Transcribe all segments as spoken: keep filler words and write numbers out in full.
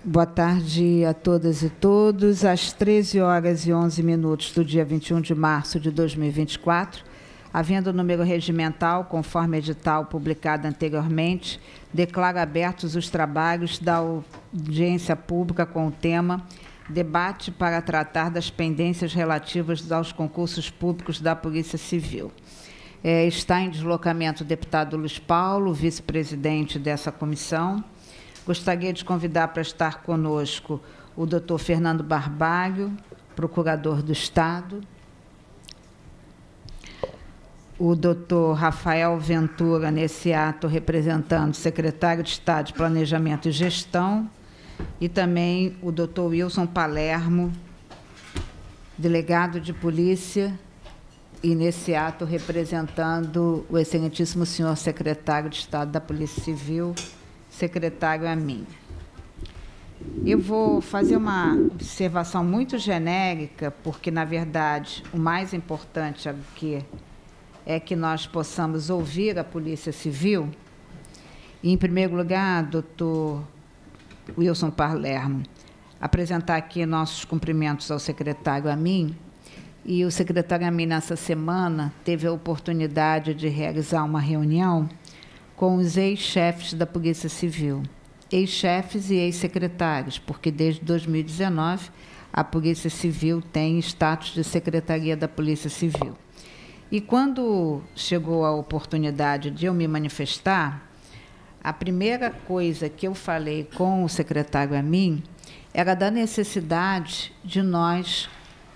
Boa tarde a todas e todos. Às treze horas e onze minutos do dia vinte e um de março de dois mil e vinte e quatro, havendo número regimental, conforme edital publicado anteriormente, declaro abertos os trabalhos da audiência pública com o tema Debate para tratar das pendências relativas aos concursos públicos da Polícia Civil. É, está em deslocamento o deputado Luiz Paulo, vice-presidente dessa comissão. Gostaria de convidar para estar conosco o doutor Fernando Barbalho, procurador do Estado, o doutor Rafael Ventura, nesse ato, representando o secretário de Estado de Planejamento e Gestão, e também o doutor Wilson Palermo, delegado de polícia, e nesse ato representando o excelentíssimo senhor secretário de Estado da Polícia Civil, secretário Amin. Eu vou fazer uma observação muito genérica, porque, na verdade, o mais importante aqui é que nós possamos ouvir a Polícia Civil. E, em primeiro lugar, doutor Wilson Palermo, apresentar aqui nossos cumprimentos ao secretário Amin. E o secretário Amin, nessa semana, teve a oportunidade de realizar uma reunião com os ex-chefes da Polícia Civil, ex-chefes e ex-secretários, porque desde dois mil e dezenove a Polícia Civil tem status de Secretaria da Polícia Civil. E quando chegou a oportunidade de eu me manifestar, a primeira coisa que eu falei com o secretário Amin era da necessidade de nós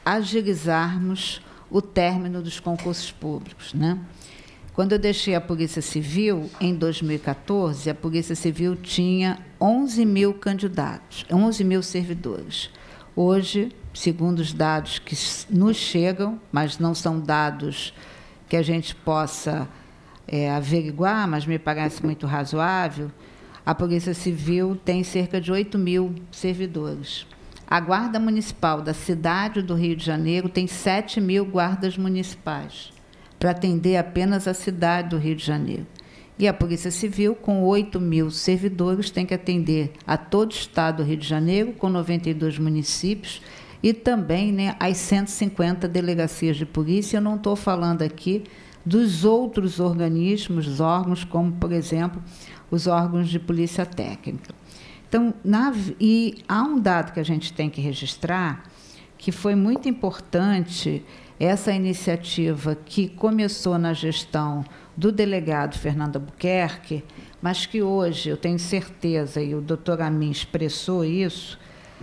agilizarmos o término dos concursos públicos, né? Quando eu deixei a Polícia Civil, em dois mil e quatorze, a Polícia Civil tinha onze mil candidatos, onze mil servidores. Hoje, segundo os dados que nos chegam, mas não são dados que a gente possa é, averiguar, mas me parece muito razoável, a Polícia Civil tem cerca de oito mil servidores. A Guarda Municipal da cidade do Rio de Janeiro tem sete mil guardas municipais, para atender apenas a cidade do Rio de Janeiro. E a Polícia Civil, com oito mil servidores, tem que atender a todo o estado do Rio de Janeiro, com noventa e dois municípios, e também, né, as cento e cinquenta delegacias de polícia. Eu não estou falando aqui dos outros organismos, órgãos, como, por exemplo, os órgãos de polícia técnica. Então, na, e há um dado que a gente tem que registrar, que foi muito importante, essa iniciativa que começou na gestão do delegado Fernando Albuquerque, mas que hoje, eu tenho certeza, e o doutor Amin expressou isso,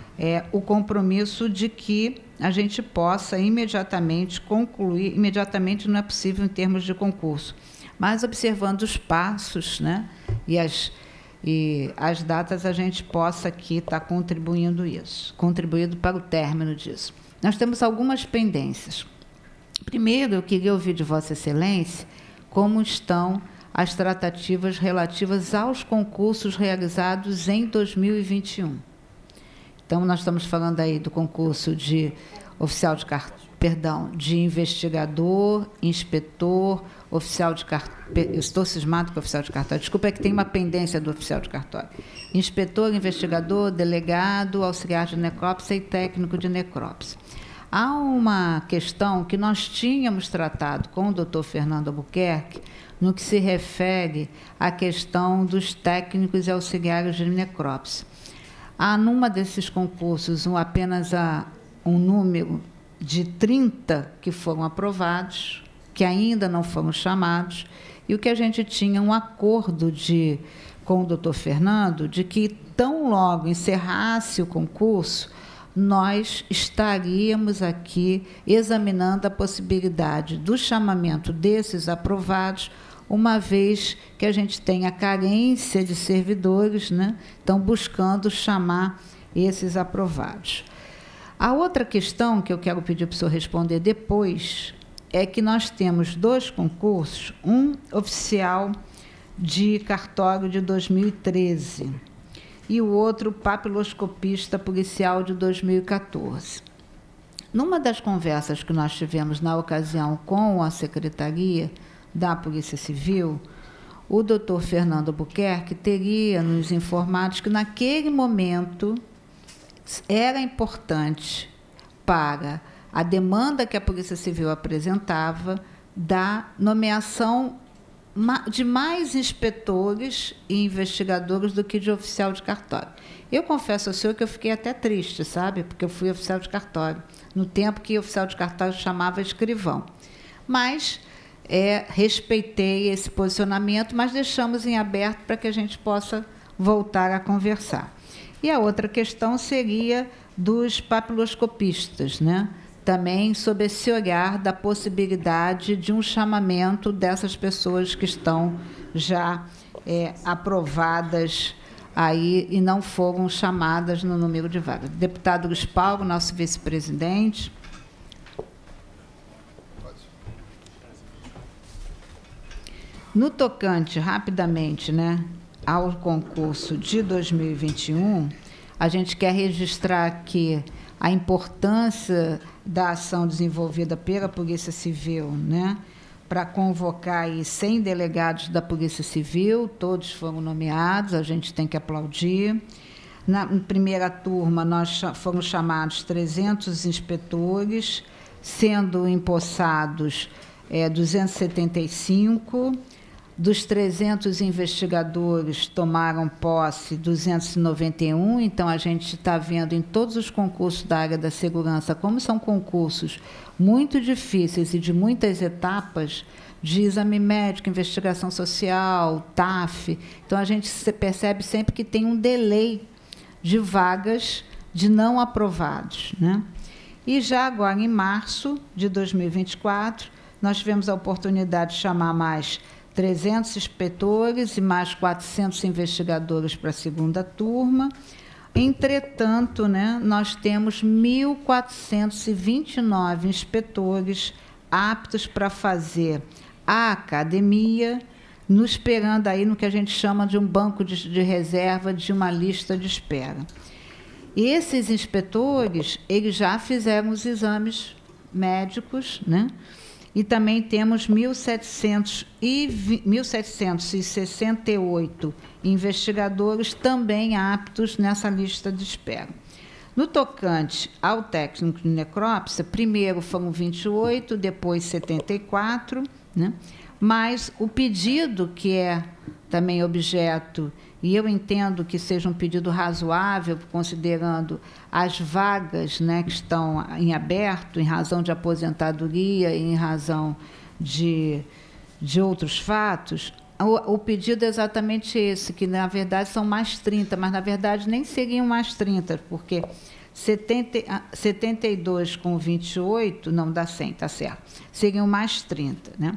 é o compromisso de que a gente possa imediatamente concluir, imediatamente não é possível em termos de concurso, mas observando os passos, né, e as, e as datas, a gente possa aqui estar contribuindo isso, contribuindo para o término disso. Nós temos algumas pendências. Primeiro, eu queria ouvir de Vossa Excelência como estão as tratativas relativas aos concursos realizados em dois mil e vinte e um. Então, nós estamos falando aí do concurso de oficial de cartório, perdão, de investigador, inspetor, oficial de cartório. Eu estou cismado com o oficial de cartório. Desculpa, é que tem uma pendência do oficial de cartório. Inspetor, investigador, delegado, auxiliar de necrópsia e técnico de necrópsia. Há uma questão que nós tínhamos tratado com o doutor Fernando Albuquerque, no que se refere à questão dos técnicos e auxiliares de necrópsia. Há, numa desses concursos, um, apenas a, um número de trinta que foram aprovados, que ainda não foram chamados, e o que a gente tinha um acordo de, com o doutor Fernando, de que, tão logo encerrasse o concurso, nós estaríamos aqui examinando a possibilidade do chamamento desses aprovados, uma vez que a gente tem a carência de servidores, né? Estão buscando chamar esses aprovados. A outra questão que eu quero pedir para o senhor responder depois é que nós temos dois concursos, um oficial de cartório de dois mil e treze, e o outro papiloscopista policial de dois mil e quatorze. Numa das conversas que nós tivemos na ocasião com a Secretaria da Polícia Civil, o doutor Fernando Albuquerque teria nos informado que, naquele momento, era importante para a demanda que a Polícia Civil apresentava da nomeação de mais inspetores e investigadores do que de oficial de cartório. Eu confesso ao senhor que eu fiquei até triste, sabe? Porque eu fui oficial de cartório, no tempo que oficial de cartório chamava escrivão. Mas é, respeitei esse posicionamento, mas deixamos em aberto para que a gente possa voltar a conversar. E a outra questão seria dos papiloscopistas, né? Também sob esse olhar da possibilidade de um chamamento dessas pessoas que estão já é, aprovadas aí e não foram chamadas no número de vagas. Deputado Luiz Paulo, nosso vice-presidente. No tocante, rapidamente, né, ao concurso de dois mil e vinte e um, a gente quer registrar aqui a importância da ação desenvolvida pela Polícia Civil, né, para convocar aí cem delegados da Polícia Civil, todos foram nomeados, a gente tem que aplaudir. Na primeira turma, nós fomos chamados trezentos inspetores, sendo empossados é, duzentos e setenta e cinco. Dos trezentos investigadores, tomaram posse duzentos e noventa e um, então a gente está vendo em todos os concursos da área da segurança, como são concursos muito difíceis e de muitas etapas, de exame médico, investigação social, T A F. Então, a gente percebe sempre que tem um delay de vagas de não aprovados, né? E já agora, em março de dois mil e vinte e quatro, nós tivemos a oportunidade de chamar mais trezentos inspetores e mais quatrocentos investigadores para a segunda turma. Entretanto, né, nós temos mil quatrocentos e vinte e nove inspetores aptos para fazer a academia, nos esperando aí no que a gente chama de um banco de, de reserva, de uma lista de espera. Esses inspetores, eles já fizeram os exames médicos, né? E também temos mil setecentos e sessenta e oito investigadores também aptos nessa lista de espera. No tocante ao técnico de necrópsia, primeiro foram vinte e oito, depois setenta e quatro, né? Mas o pedido, que é também objeto, e eu entendo que seja um pedido razoável, considerando as vagas, né, que estão em aberto, em razão de aposentadoria e em razão de, de outros fatos, o, o pedido é exatamente esse, que, na verdade, são mais trinta, mas, na verdade, nem seriam mais trinta, porque setenta, setenta e dois com vinte e oito, não dá cem, está certo, seriam mais trinta, né?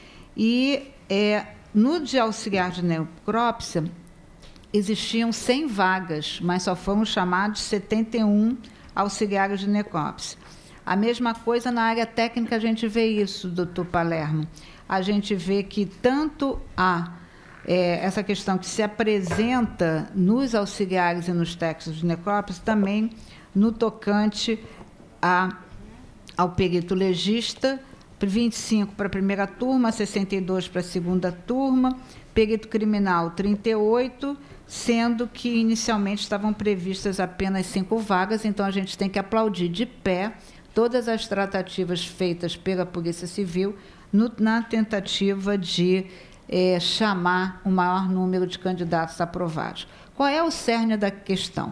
E é, no de auxiliar de necrópsia, existiam cem vagas, mas só foram chamados setenta e um auxiliares de necrópsia. A mesma coisa na área técnica, a gente vê isso, doutor Palermo. A gente vê que tanto há é, essa questão que se apresenta nos auxiliares e nos técnicos de necrópsia, também no tocante a, ao perito legista, vinte e cinco para a primeira turma, sessenta e dois para a segunda turma, perito criminal, trinta e oito, sendo que inicialmente estavam previstas apenas cinco vagas, então a gente tem que aplaudir de pé todas as tratativas feitas pela Polícia Civil no, na tentativa de é, chamar o maior número de candidatos aprovados. Qual é o cerne da questão?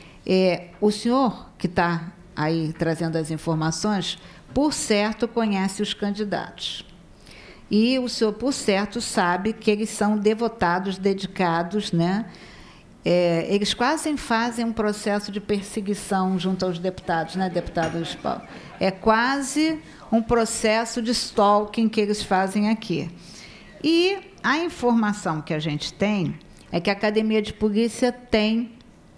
É, o senhor, que está aí trazendo as informações, por certo, conhece os candidatos. E o senhor, por certo, sabe que eles são devotados, dedicados, né? É, eles quase fazem um processo de perseguição junto aos deputados, né, deputado Luiz Paulo? É quase um processo de stalking que eles fazem aqui. E a informação que a gente tem é que a Academia de Polícia tem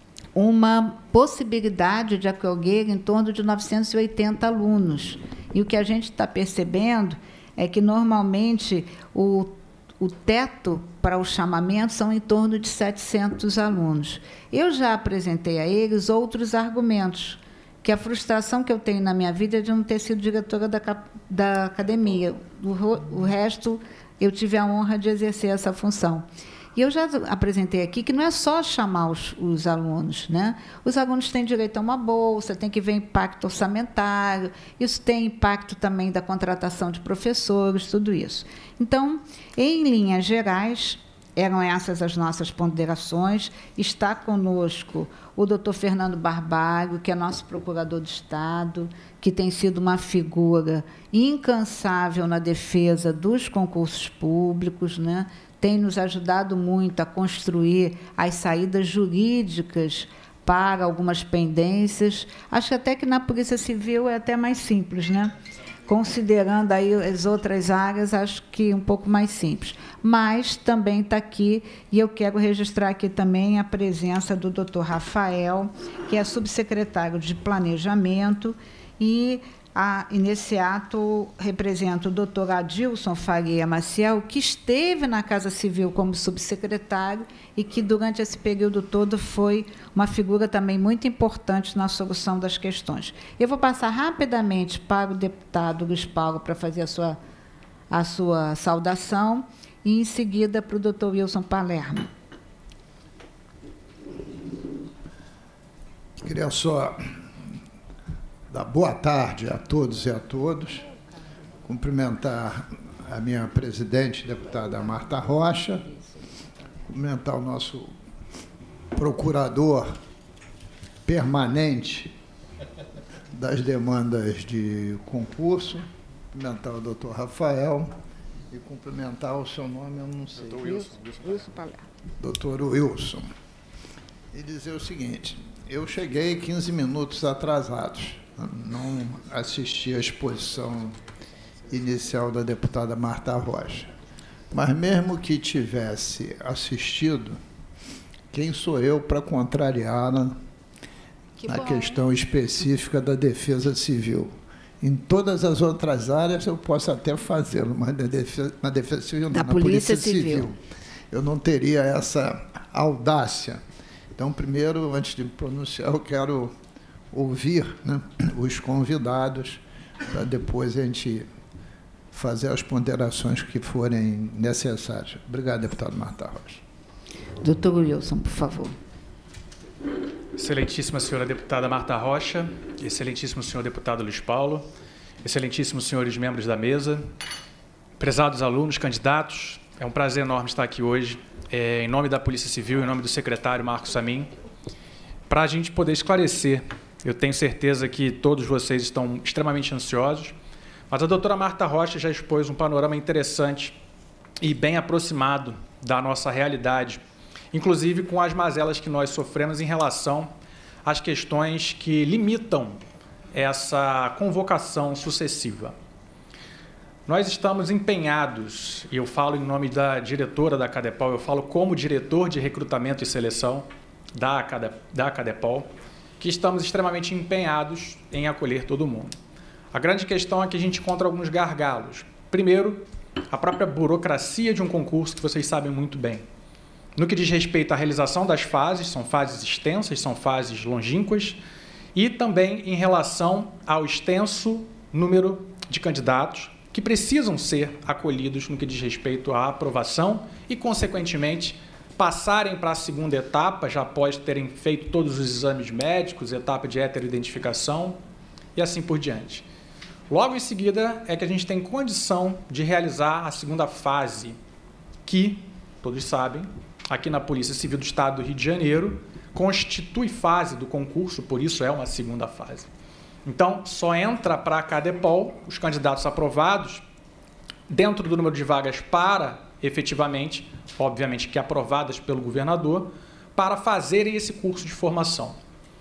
uma possibilidade de acolher em torno de novecentos e oitenta alunos. E o que a gente está percebendo é que, normalmente, o, o teto para o chamamento são em torno de setecentos alunos. Eu já apresentei a eles outros argumentos, que a frustração que eu tenho na minha vida é de não ter sido diretora da, da academia. O, o resto, eu tive a honra de exercer essa função. E eu já apresentei aqui que não é só chamar os, os alunos, né? Os alunos têm direito a uma bolsa, tem que ver impacto orçamentário, isso tem impacto também da contratação de professores, tudo isso. Então, em linhas gerais, eram essas as nossas ponderações. Está conosco o doutor Fernando Barbalho, que é nosso procurador de Estado, que tem sido uma figura incansável na defesa dos concursos públicos, né? Tem nos ajudado muito a construir as saídas jurídicas para algumas pendências. Acho até que na Polícia Civil é até mais simples, né? Considerando aí as outras áreas, acho que um pouco mais simples. Mas também está aqui, e eu quero registrar aqui também a presença do doutor Rafael, que é subsecretário de Planejamento, e, a, e nesse ato representa o doutor Adilson Faria Maciel, que esteve na Casa Civil como subsecretário e que, durante esse período todo, foi uma figura também muito importante na solução das questões. Eu vou passar rapidamente para o deputado Luiz Paulo para fazer a sua, a sua saudação e, em seguida, para o doutor Wilson Palermo. Queria só dar boa tarde a todos e a todas, cumprimentar a minha presidente, deputada Marta Rocha, cumprimentar o nosso procurador permanente das demandas de concurso, cumprimentar o doutor Rafael e cumprimentar o seu nome, eu não sei. doutor Wilson. Wilson Palermo. doutor Wilson. E dizer o seguinte, eu cheguei quinze minutos atrasados, não assisti à exposição inicial da deputada Marta Rocha. Mas, mesmo que tivesse assistido, quem sou eu para contrariá-la na questão específica da defesa civil? Em todas as outras áreas eu posso até fazê-lo, mas na defesa, na defesa civil não, na na Polícia Polícia Civil. Civil. Eu não teria essa audácia. Então, primeiro, antes de me pronunciar, eu quero ouvir, né, os convidados, para depois a gente fazer as ponderações que forem necessárias. Obrigado, deputado Marta Rocha. doutor Wilson, por favor. Excelentíssima senhora deputada Marta Rocha, excelentíssimo senhor deputado Luiz Paulo, excelentíssimos senhores membros da mesa, prezados alunos, candidatos, é um prazer enorme estar aqui hoje, é, em nome da Polícia Civil, em nome do secretário Marcos Samin, para a gente poder esclarecer. Eu tenho certeza que todos vocês estão extremamente ansiosos, mas a doutora Marta Rocha já expôs um panorama interessante e bem aproximado da nossa realidade, inclusive com as mazelas que nós sofremos em relação às questões que limitam essa convocação sucessiva. Nós estamos empenhados, e eu falo em nome da diretora da Cadepol, eu falo como diretor de recrutamento e seleção da, da Cadepol, que estamos extremamente empenhados em acolher todo mundo. A grande questão é que a gente encontra alguns gargalos. Primeiro, a própria burocracia de um concurso, que vocês sabem muito bem. No que diz respeito à realização das fases, são fases extensas, são fases longínquas, e também em relação ao extenso número de candidatos que precisam ser acolhidos no que diz respeito à aprovação e, consequentemente, passarem para a segunda etapa, já após terem feito todos os exames médicos, etapa de heteroidentificação e assim por diante. Logo em seguida é que a gente tem condição de realizar a segunda fase, que, todos sabem, aqui na Polícia Civil do Estado do Rio de Janeiro, constitui fase do concurso, por isso é uma segunda fase. Então, só entra para a Cadepol os candidatos aprovados dentro do número de vagas para, efetivamente, obviamente que aprovadas pelo governador, para fazerem esse curso de formação.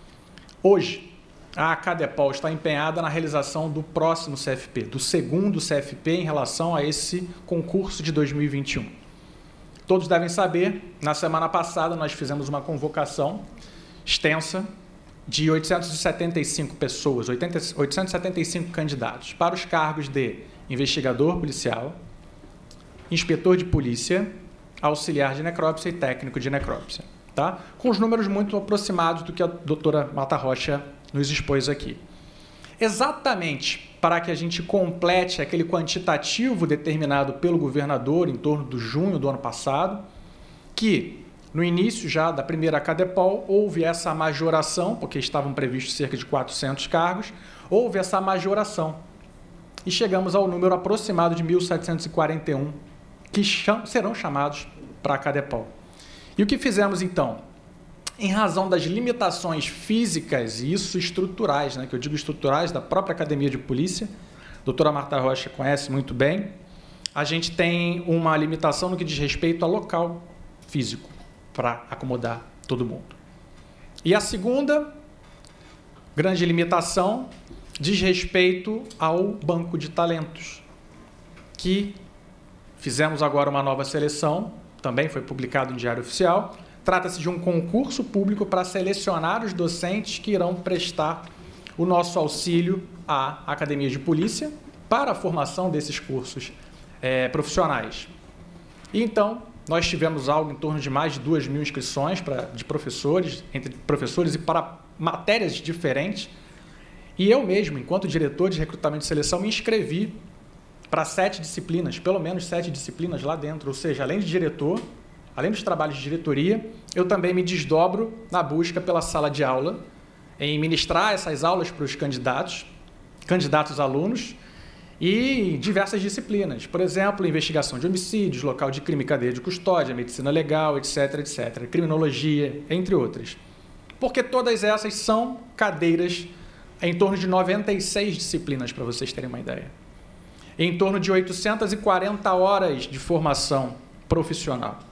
Hoje, a Cadepol está empenhada na realização do próximo C F P, do segundo C F P em relação a esse concurso de dois mil e vinte e um. Todos devem saber, na semana passada nós fizemos uma convocação extensa de oitocentas e setenta e cinco pessoas, oitocentos e setenta e cinco candidatos para os cargos de investigador policial, inspetor de polícia, auxiliar de necrópsia e técnico de necrópsia, tá? Com os números muito aproximados do que a doutora Marta Rocha nos expôs aqui. Exatamente para que a gente complete aquele quantitativo determinado pelo governador em torno de junho do ano passado, que, no início já da primeira Cadepol, houve essa majoração, porque estavam previstos cerca de quatrocentos cargos, houve essa majoração. E chegamos ao número aproximado de mil setecentos e quarenta e um, que cham- serão chamados para a Cadepol. E o que fizemos, então? Em razão das limitações físicas e isso estruturais, né, que eu digo estruturais, da própria Academia de Polícia, a doutora Marta Rocha conhece muito bem, a gente tem uma limitação no que diz respeito ao local físico para acomodar todo mundo. E a segunda grande limitação diz respeito ao banco de talentos, que fizemos agora uma nova seleção, também foi publicado em Diário Oficial. Trata-se de um concurso público para selecionar os docentes que irão prestar o nosso auxílio à Academia de Polícia para a formação desses cursos é, profissionais. E então, nós tivemos algo em torno de mais de duas mil inscrições pra, de professores, entre professores e para matérias diferentes. E eu mesmo, enquanto diretor de recrutamento e seleção, me inscrevi para sete disciplinas, pelo menos sete disciplinas lá dentro. Ou seja, além de diretor, além dos trabalhos de diretoria, eu também me desdobro na busca pela sala de aula, em ministrar essas aulas para os candidatos, candidatos alunos, e diversas disciplinas. Por exemplo, investigação de homicídios, local de crime e cadeia de custódia, medicina legal, etc, etcétera, criminologia, entre outras. Porque todas essas são cadeiras em torno de noventa e seis disciplinas, para vocês terem uma ideia. Em torno de oitocentas e quarenta horas de formação profissional.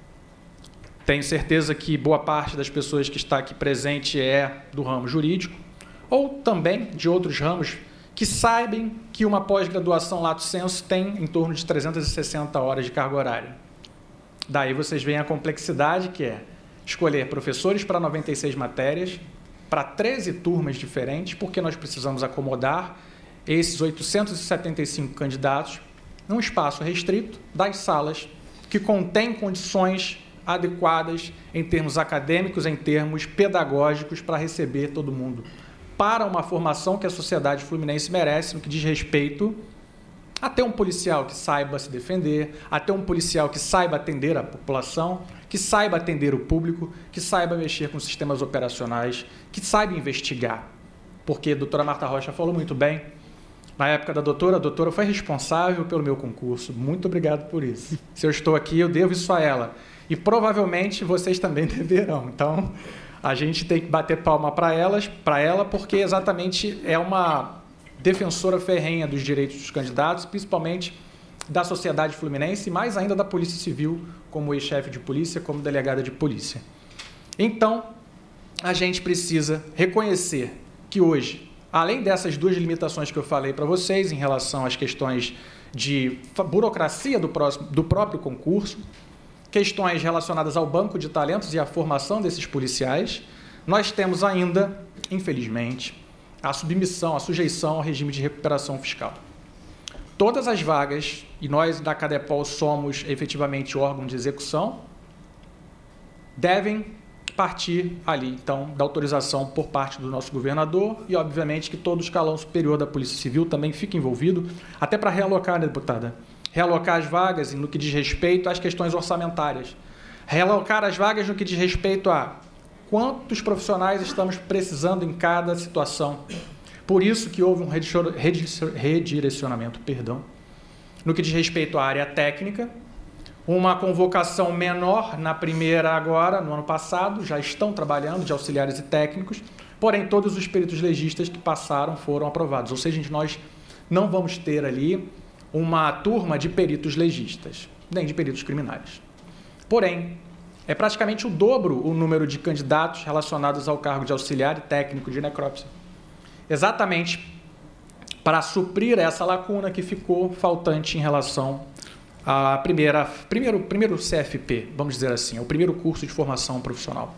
Tenho certeza que boa parte das pessoas que está aqui presente é do ramo jurídico, ou também de outros ramos que saibam que uma pós-graduação lato sensu tem em torno de trezentas e sessenta horas de carga horária. Daí vocês veem a complexidade que é escolher professores para noventa e seis matérias, para treze turmas diferentes, porque nós precisamos acomodar esses oitocentos e setenta e cinco candidatos num espaço restrito das salas que contém condições adequadas em termos acadêmicos, em termos pedagógicos, para receber todo mundo, para uma formação que a sociedade fluminense merece no que diz respeito a ter um policial que saiba se defender, a ter um policial que saiba atender a população, que saiba atender o público, que saiba mexer com sistemas operacionais, que saiba investigar. Porque a doutora Marta Rocha falou muito bem, na época da doutora, a doutora foi responsável pelo meu concurso. Muito obrigado por isso. Se eu estou aqui, eu devo isso a ela. E provavelmente vocês também deverão. Então, a gente tem que bater palma para elas, para ela, porque exatamente é uma defensora ferrenha dos direitos dos candidatos, principalmente da sociedade fluminense e mais ainda da Polícia Civil, como ex-chefe de polícia, como delegada de polícia. Então, a gente precisa reconhecer que hoje, além dessas duas limitações que eu falei para vocês em relação às questões de burocracia do, próximo, do próprio concurso, questões relacionadas ao banco de talentos e à formação desses policiais, nós temos ainda, infelizmente, a submissão, a sujeição ao regime de recuperação fiscal. Todas as vagas, e nós da Cadepol somos efetivamente órgão de execução, devem partir ali, então, da autorização por parte do nosso governador e, obviamente, que todo o escalão superior da Polícia Civil também fique envolvido, até para realocar, né, deputada? Realocar as vagas no que diz respeito às questões orçamentárias. Realocar as vagas no que diz respeito a quantos profissionais estamos precisando em cada situação. Por isso que houve um redirecionamento, perdão, no que diz respeito à área técnica, uma convocação menor na primeira agora, no ano passado, já estão trabalhando de auxiliares e técnicos, porém todos os peritos legistas que passaram foram aprovados. Ou seja, nós não vamos ter ali uma turma de peritos legistas, nem de peritos criminais. Porém, é praticamente o dobro o número de candidatos relacionados ao cargo de auxiliar e técnico de necrópsia. Exatamente para suprir essa lacuna que ficou faltante em relação à primeira, primeiro, primeiro C F P, vamos dizer assim, o primeiro curso de formação profissional.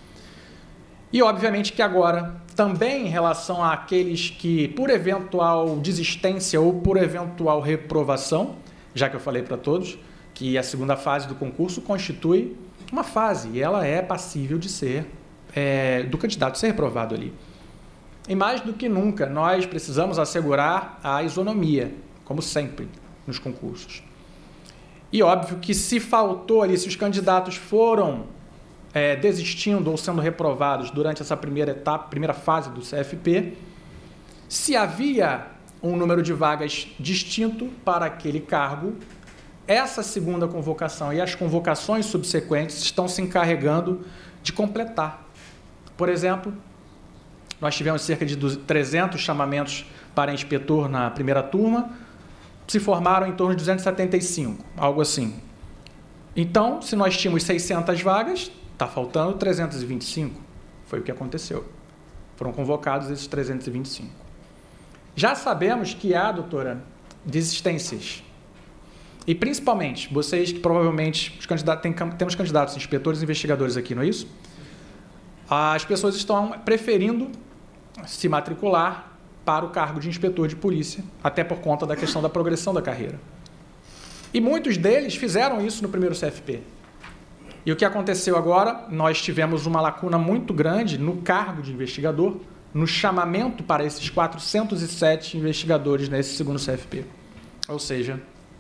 E, obviamente, que agora, também em relação àqueles que, por eventual desistência ou por eventual reprovação, já que eu falei para todos, que a segunda fase do concurso constitui uma fase, e ela é passível de ser, é, do candidato ser reprovado ali. E mais do que nunca, nós precisamos assegurar a isonomia, como sempre, nos concursos. E óbvio que se faltou ali, se os candidatos foram é, desistindo ou sendo reprovados durante essa primeira etapa, primeira fase do C F P, se havia um número de vagas distinto para aquele cargo, essa segunda convocação e as convocações subsequentes estão se encarregando de completar. Por exemplo, nós tivemos cerca de trezentos chamamentos para inspetor na primeira turma, se formaram em torno de duzentos e setenta e cinco, algo assim. Então, se nós tínhamos seiscentas vagas, está faltando trezentos e vinte e cinco. Foi o que aconteceu. Foram convocados esses trezentos e vinte e cinco. Já sabemos que há, doutora, desistências. E, principalmente, vocês que provavelmente, os candidatos, tem, temos candidatos, inspetores e investigadores aqui, não é isso? As pessoas estão preferindo se matricular para o cargo de inspetor de polícia, até por conta da questão da progressão da carreira. E muitos deles fizeram isso no primeiro C F P. E o que aconteceu agora? Nós tivemos uma lacuna muito grande no cargo de investigador, no chamamento para esses quatrocentos e sete investigadores nesse segundo C F P. Ou seja,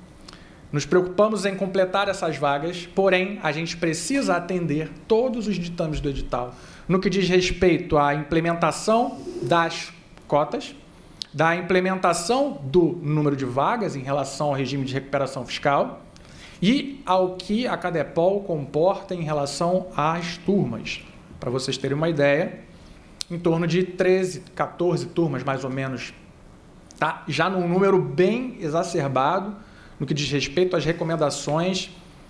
nos preocupamos em completar essas vagas, porém, a gente precisa atender todos os ditames do edital, no que diz respeito à implementação das cotas, da implementação do número de vagas em relação ao regime de recuperação fiscal e ao que a Cadepol comporta em relação às turmas. Para vocês terem uma ideia, em torno de treze, quatorze turmas, mais ou menos, tá? Já num número bem exacerbado, no que diz respeito às recomendações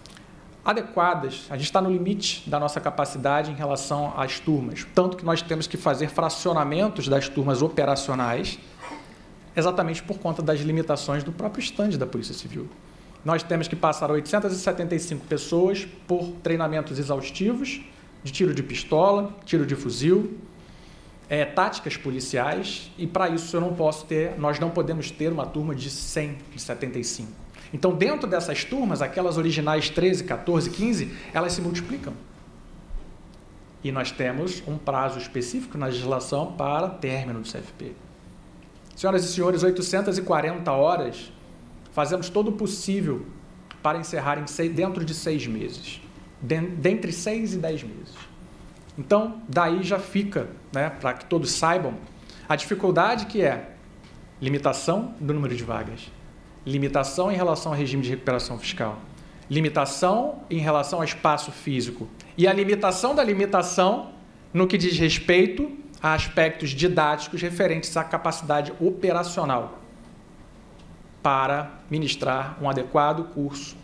adequadas. A gente está no limite da nossa capacidade em relação às turmas, tanto que nós temos que fazer fracionamentos das turmas operacionais, exatamente por conta das limitações do próprio estande da Polícia Civil. Nós temos que passar oitocentas e setenta e cinco pessoas por treinamentos exaustivos de tiro de pistola, tiro de fuzil, é, táticas policiais, e para isso eu não posso ter, nós não podemos ter uma turma de cem, de setenta e cinco. Então, dentro dessas turmas, aquelas originais treze, quatorze, quinze, elas se multiplicam. E nós temos um prazo específico na legislação para término do C F P. Senhoras e senhores, oitocentas e quarenta horas, fazemos todo o possível para encerrar em seis, dentro de seis meses. Dentre seis e dez meses. Então, daí já fica, né, para que todos saibam, a dificuldade que é limitação do número de vagas, limitação em relação ao regime de recuperação fiscal, limitação em relação ao espaço físico e a limitação da limitação no que diz respeito a aspectos didáticos referentes à capacidade operacional para ministrar um adequado curso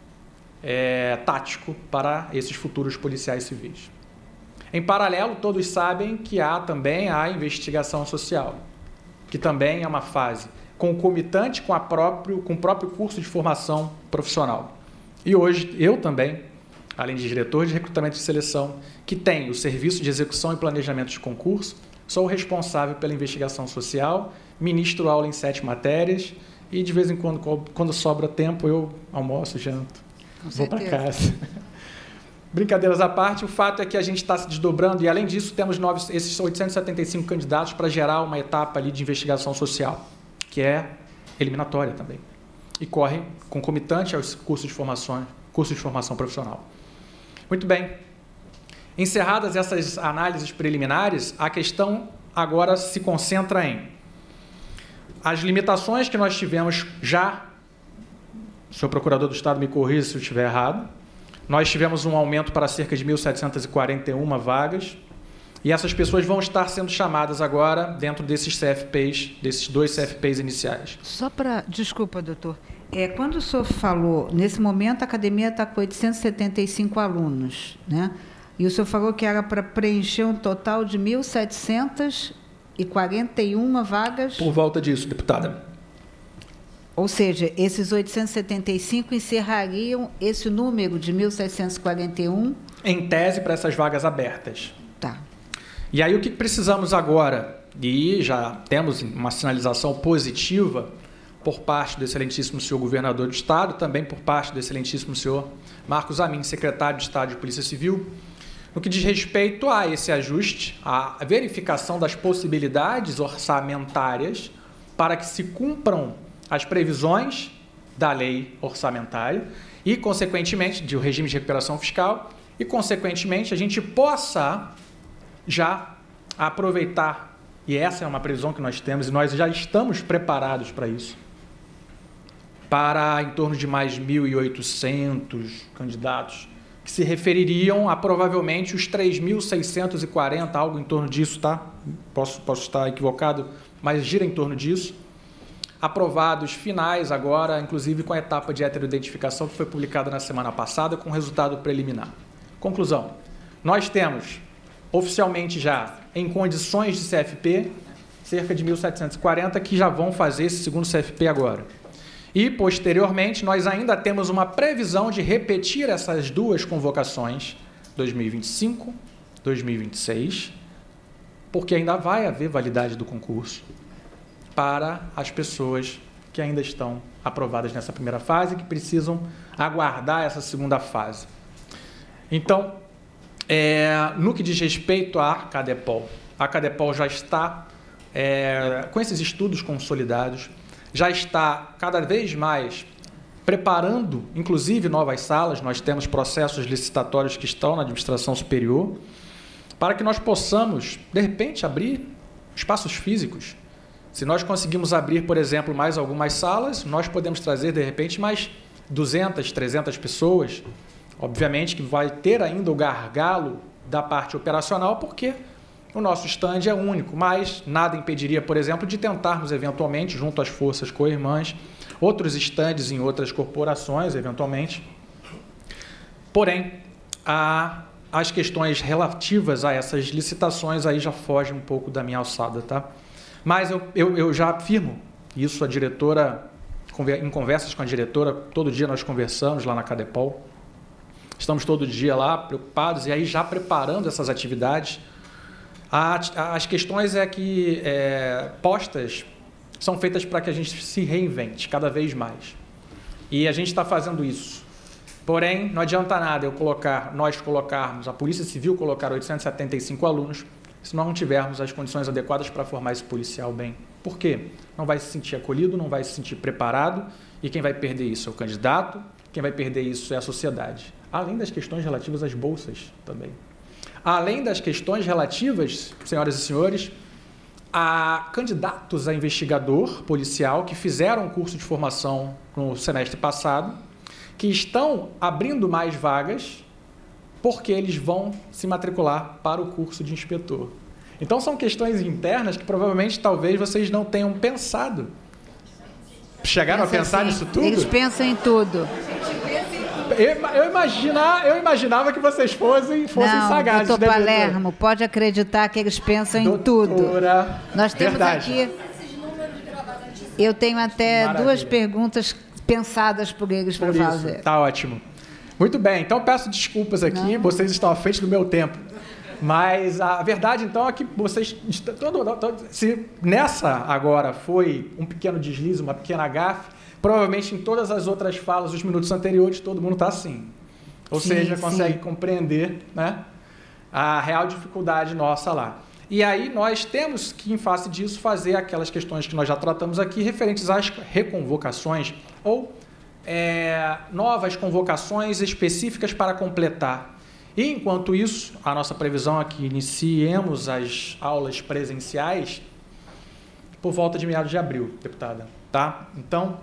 é, tático para esses futuros policiais civis. Em paralelo, todos sabem que há também a investigação social, que também é uma fase concomitante com, a próprio, com o próprio curso de formação profissional. E hoje, eu também, além de diretor de recrutamento e seleção, que tem o serviço de execução e planejamento de concurso, sou o responsável pela investigação social, ministro aula em sete matérias e, de vez em quando, quando sobra tempo, eu almoço, janto, com vou para casa. Brincadeiras à parte, o fato é que a gente está se desdobrando e, além disso, temos nove, esses oitocentos e setenta e cinco candidatos para gerar uma etapa ali de investigação social, que é eliminatória também, e corre concomitante aos cursos de formação, cursos de formação profissional. Muito bem. Encerradas essas análises preliminares, a questão agora se concentra em as limitações que nós tivemos já, o senhor procurador do Estado me corrija se eu estiver errado, nós tivemos um aumento para cerca de mil setecentas e quarenta e uma vagas, e essas pessoas vão estar sendo chamadas agora dentro desses C F Ps, desses dois C F Ps iniciais. Só para... Desculpa, doutor. É, quando o senhor falou, nesse momento a academia está com oitocentos e setenta e cinco alunos, né? E o senhor falou que era para preencher um total de mil setecentas e quarenta e uma vagas? Por volta disso, deputada. Ou seja, esses oitocentos e setenta e cinco encerrariam esse número de mil seiscentos e quarenta e um? Em tese, para essas vagas abertas. Tá. E aí o que precisamos agora, e já temos uma sinalização positiva por parte do excelentíssimo senhor governador do Estado, também por parte do excelentíssimo senhor Marcos Amin, secretário de Estado de Polícia Civil, no que diz respeito a esse ajuste, a verificação das possibilidades orçamentárias para que se cumpram as previsões da lei orçamentária e, consequentemente, do regime de recuperação fiscal e, consequentemente, a gente possa já aproveitar, e essa é uma previsão que nós temos, e nós já estamos preparados para isso, para em torno de mais mil e oitocentos candidatos, que se refeririam a provavelmente os três mil seiscentos e quarenta, algo em torno disso, tá? Posso, posso estar equivocado, mas gira em torno disso. Aprovados finais agora, inclusive com a etapa de heteroidentificação que foi publicada na semana passada, com resultado preliminar. Conclusão, nós temos oficialmente já em condições de C F P, cerca de mil setecentos e quarenta que já vão fazer esse segundo C F P agora. E, posteriormente, nós ainda temos uma previsão de repetir essas duas convocações, dois mil e vinte e cinco, dois mil e vinte e seis, porque ainda vai haver validade do concurso para as pessoas que ainda estão aprovadas nessa primeira fase e que precisam aguardar essa segunda fase. Então, é, no que diz respeito à Cadepol, a Cadepol já está é, com esses estudos consolidados, já está cada vez mais preparando, inclusive, novas salas. Nós temos processos licitatórios que estão na administração superior, para que nós possamos, de repente, abrir espaços físicos. Se nós conseguimos abrir, por exemplo, mais algumas salas, nós podemos trazer, de repente, mais duzentas, trezentas pessoas. Obviamente que vai ter ainda o gargalo da parte operacional, porque o nosso stand é único, mas nada impediria, por exemplo, de tentarmos, eventualmente, junto às forças co-irmãs, outros stands em outras corporações, eventualmente. Porém, a, as questões relativas a essas licitações aí já fogem um pouco da minha alçada, tá? Mas eu, eu, eu já afirmo, isso a diretora, em conversas com a diretora, todo dia nós conversamos lá na Cadepol, estamos todo dia lá preocupados e aí já preparando essas atividades. As questões é que é, postas são feitas para que a gente se reinvente cada vez mais. E a gente está fazendo isso. Porém, não adianta nada eu colocar, nós colocarmos, a Polícia Civil colocar oitocentos e setenta e cinco alunos, se nós não tivermos as condições adequadas para formar esse policial bem. Por quê? Não vai se sentir acolhido, não vai se sentir preparado, e quem vai perder isso é o candidato, quem vai perder isso é a sociedade. Além das questões relativas às bolsas também. Além das questões relativas, senhoras e senhores, a candidatos a investigador policial que fizeram um curso de formação no semestre passado, que estão abrindo mais vagas porque eles vão se matricular para o curso de inspetor. Então, são questões internas que provavelmente talvez vocês não tenham pensado. Chegaram Pensa a pensar assim, nisso tudo? Eles pensam em tudo. Eu, eu, imagina, eu imaginava que vocês fossem, fossem não, sagazes. Doutor Palermo, pode acreditar que eles pensam Doutora, em tudo. Nós temos verdade. aqui... Eu tenho até Maravilha. duas perguntas pensadas por eles para fazer. Tá ótimo. Muito bem, então peço desculpas aqui, não. vocês estão à frente do meu tempo. Mas a verdade, então, é que vocês... Todo, todo, se nessa agora foi um pequeno deslize, uma pequena gafe, provavelmente em todas as outras falas, os minutos anteriores, todo mundo está assim. Ou sim, seja, consegue sim. compreender, né, a real dificuldade nossa lá. E aí nós temos que, em face disso, fazer aquelas questões que nós já tratamos aqui, referentes às reconvocações ou é, novas convocações específicas para completar. E, enquanto isso, a nossa previsão é que iniciemos as aulas presenciais por volta de meados de abril, deputada. Tá? Então...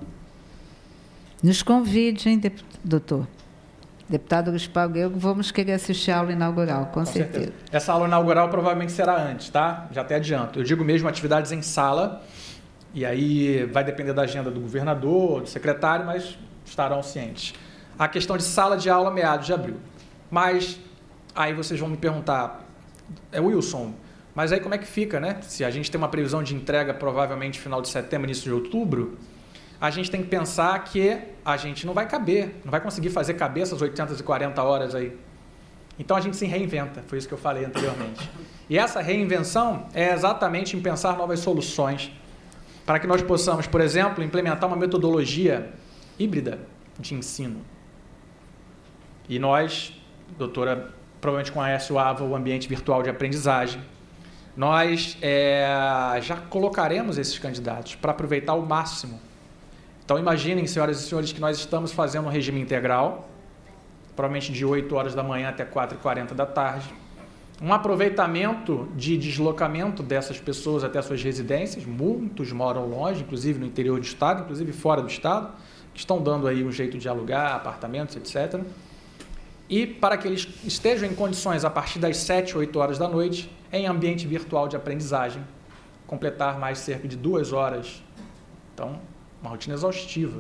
Nos convide, hein, doutor? Deputado Luiz Paulo, vamos querer assistir a aula inaugural, com, com certeza. certeza. Essa aula inaugural provavelmente será antes, tá? Já até adianto. Eu digo mesmo atividades em sala, e aí vai depender da agenda do governador, do secretário, mas estarão cientes. A questão de sala de aula, meados de abril. Mas aí vocês vão me perguntar, é Wilson, mas aí como é que fica, né? Se a gente tem uma previsão de entrega provavelmente final de setembro, início de outubro, a gente tem que pensar que a gente não vai caber, não vai conseguir fazer caber essas oitocentas e quarenta horas aí. Então a gente se reinventa, foi isso que eu falei anteriormente. E essa reinvenção é exatamente em pensar novas soluções para que nós possamos, por exemplo, implementar uma metodologia híbrida de ensino. E nós, doutora, provavelmente com a S U A V A, o ambiente virtual de aprendizagem, nós é, já colocaremos esses candidatos para aproveitar ao máximo Então, imaginem, senhoras e senhores, que nós estamos fazendo um regime integral, provavelmente de oito horas da manhã até quatro e quarenta da tarde, um aproveitamento de deslocamento dessas pessoas até suas residências, muitos moram longe, inclusive no interior do estado, inclusive fora do estado, que estão dando aí um jeito de alugar apartamentos, etcétera. E para que eles estejam em condições, a partir das sete, oito horas da noite, em ambiente virtual de aprendizagem, completar mais cerca de duas horas. Então, uma rotina exaustiva.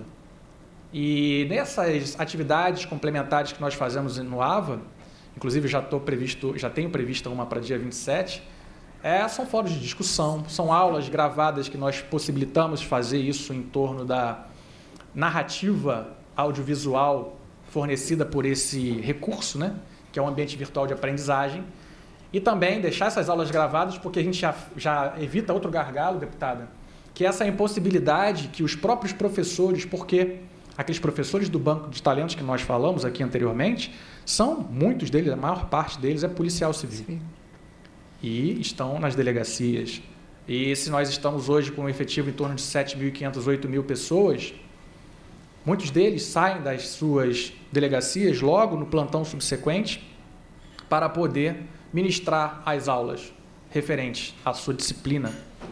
E nessas atividades complementares que nós fazemos no AVA, inclusive já, tô previsto, já tenho previsto uma para dia vinte e sete, é, são fóruns de discussão, são aulas gravadas que nós possibilitamos fazer isso em torno da narrativa audiovisual fornecida por esse recurso, né, que é um ambiente virtual de aprendizagem, e também deixar essas aulas gravadas, porque a gente já, já evita outro gargalo, deputada, que é essa impossibilidade que os próprios professores, porque aqueles professores do banco de talentos que nós falamos aqui anteriormente, são, muitos deles, a maior parte deles é policial civil. Sim. E estão nas delegacias. E se nós estamos hoje com um efetivo em torno de sete mil e quinhentas, oito mil pessoas, muitos deles saem das suas delegacias logo no plantão subsequente para poder ministrar as aulas referentes à sua disciplina.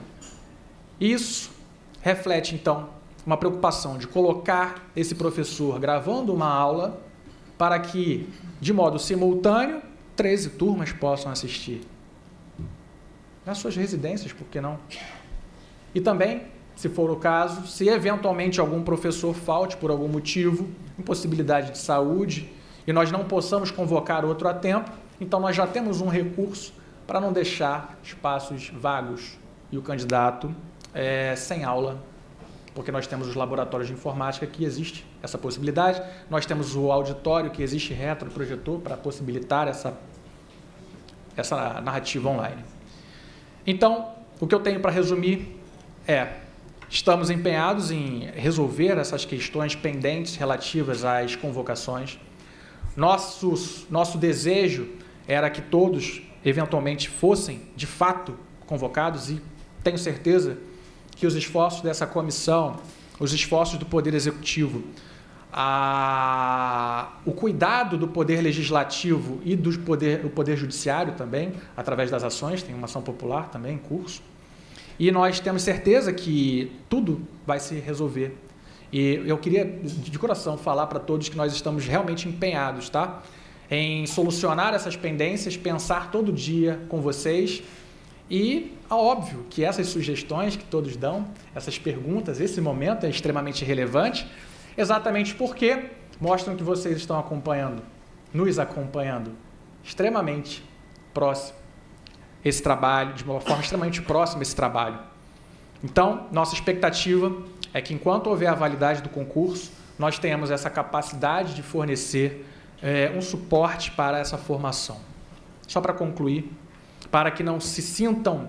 Isso reflete, então, uma preocupação de colocar esse professor gravando uma aula para que, de modo simultâneo, treze turmas possam assistir. Nas suas residências, por que não? E também, se for o caso, se eventualmente algum professor falte por algum motivo, impossibilidade de saúde, e nós não possamos convocar outro a tempo, então nós já temos um recurso para não deixar espaços vagos e o candidato é, sem aula, porque nós temos os laboratórios de informática que existe essa possibilidade, nós temos o auditório que existe retroprojetor para possibilitar essa, essa narrativa online. Então, o que eu tenho para resumir é, estamos empenhados em resolver essas questões pendentes relativas às convocações. Nosso, nosso desejo era que todos, eventualmente, fossem, de fato, convocados, e tenho certeza que os esforços dessa comissão, os esforços do Poder Executivo, a, o cuidado do Poder Legislativo e do poder, o Poder Judiciário também, através das ações, tem uma ação popular também em curso, e nós temos certeza que tudo vai se resolver. E eu queria, de coração, falar para todos que nós estamos realmente empenhados, tá? Em solucionar essas pendências, pensar todo dia com vocês. E, é óbvio, que essas sugestões que todos dão, essas perguntas, esse momento é extremamente relevante, exatamente porque mostram que vocês estão acompanhando, nos acompanhando, extremamente próximo esse trabalho, de uma forma extremamente próxima esse trabalho. Então, nossa expectativa é que, enquanto houver a validade do concurso, nós tenhamos essa capacidade de fornecer é, um suporte para essa formação. Só para concluir, para que não se sintam,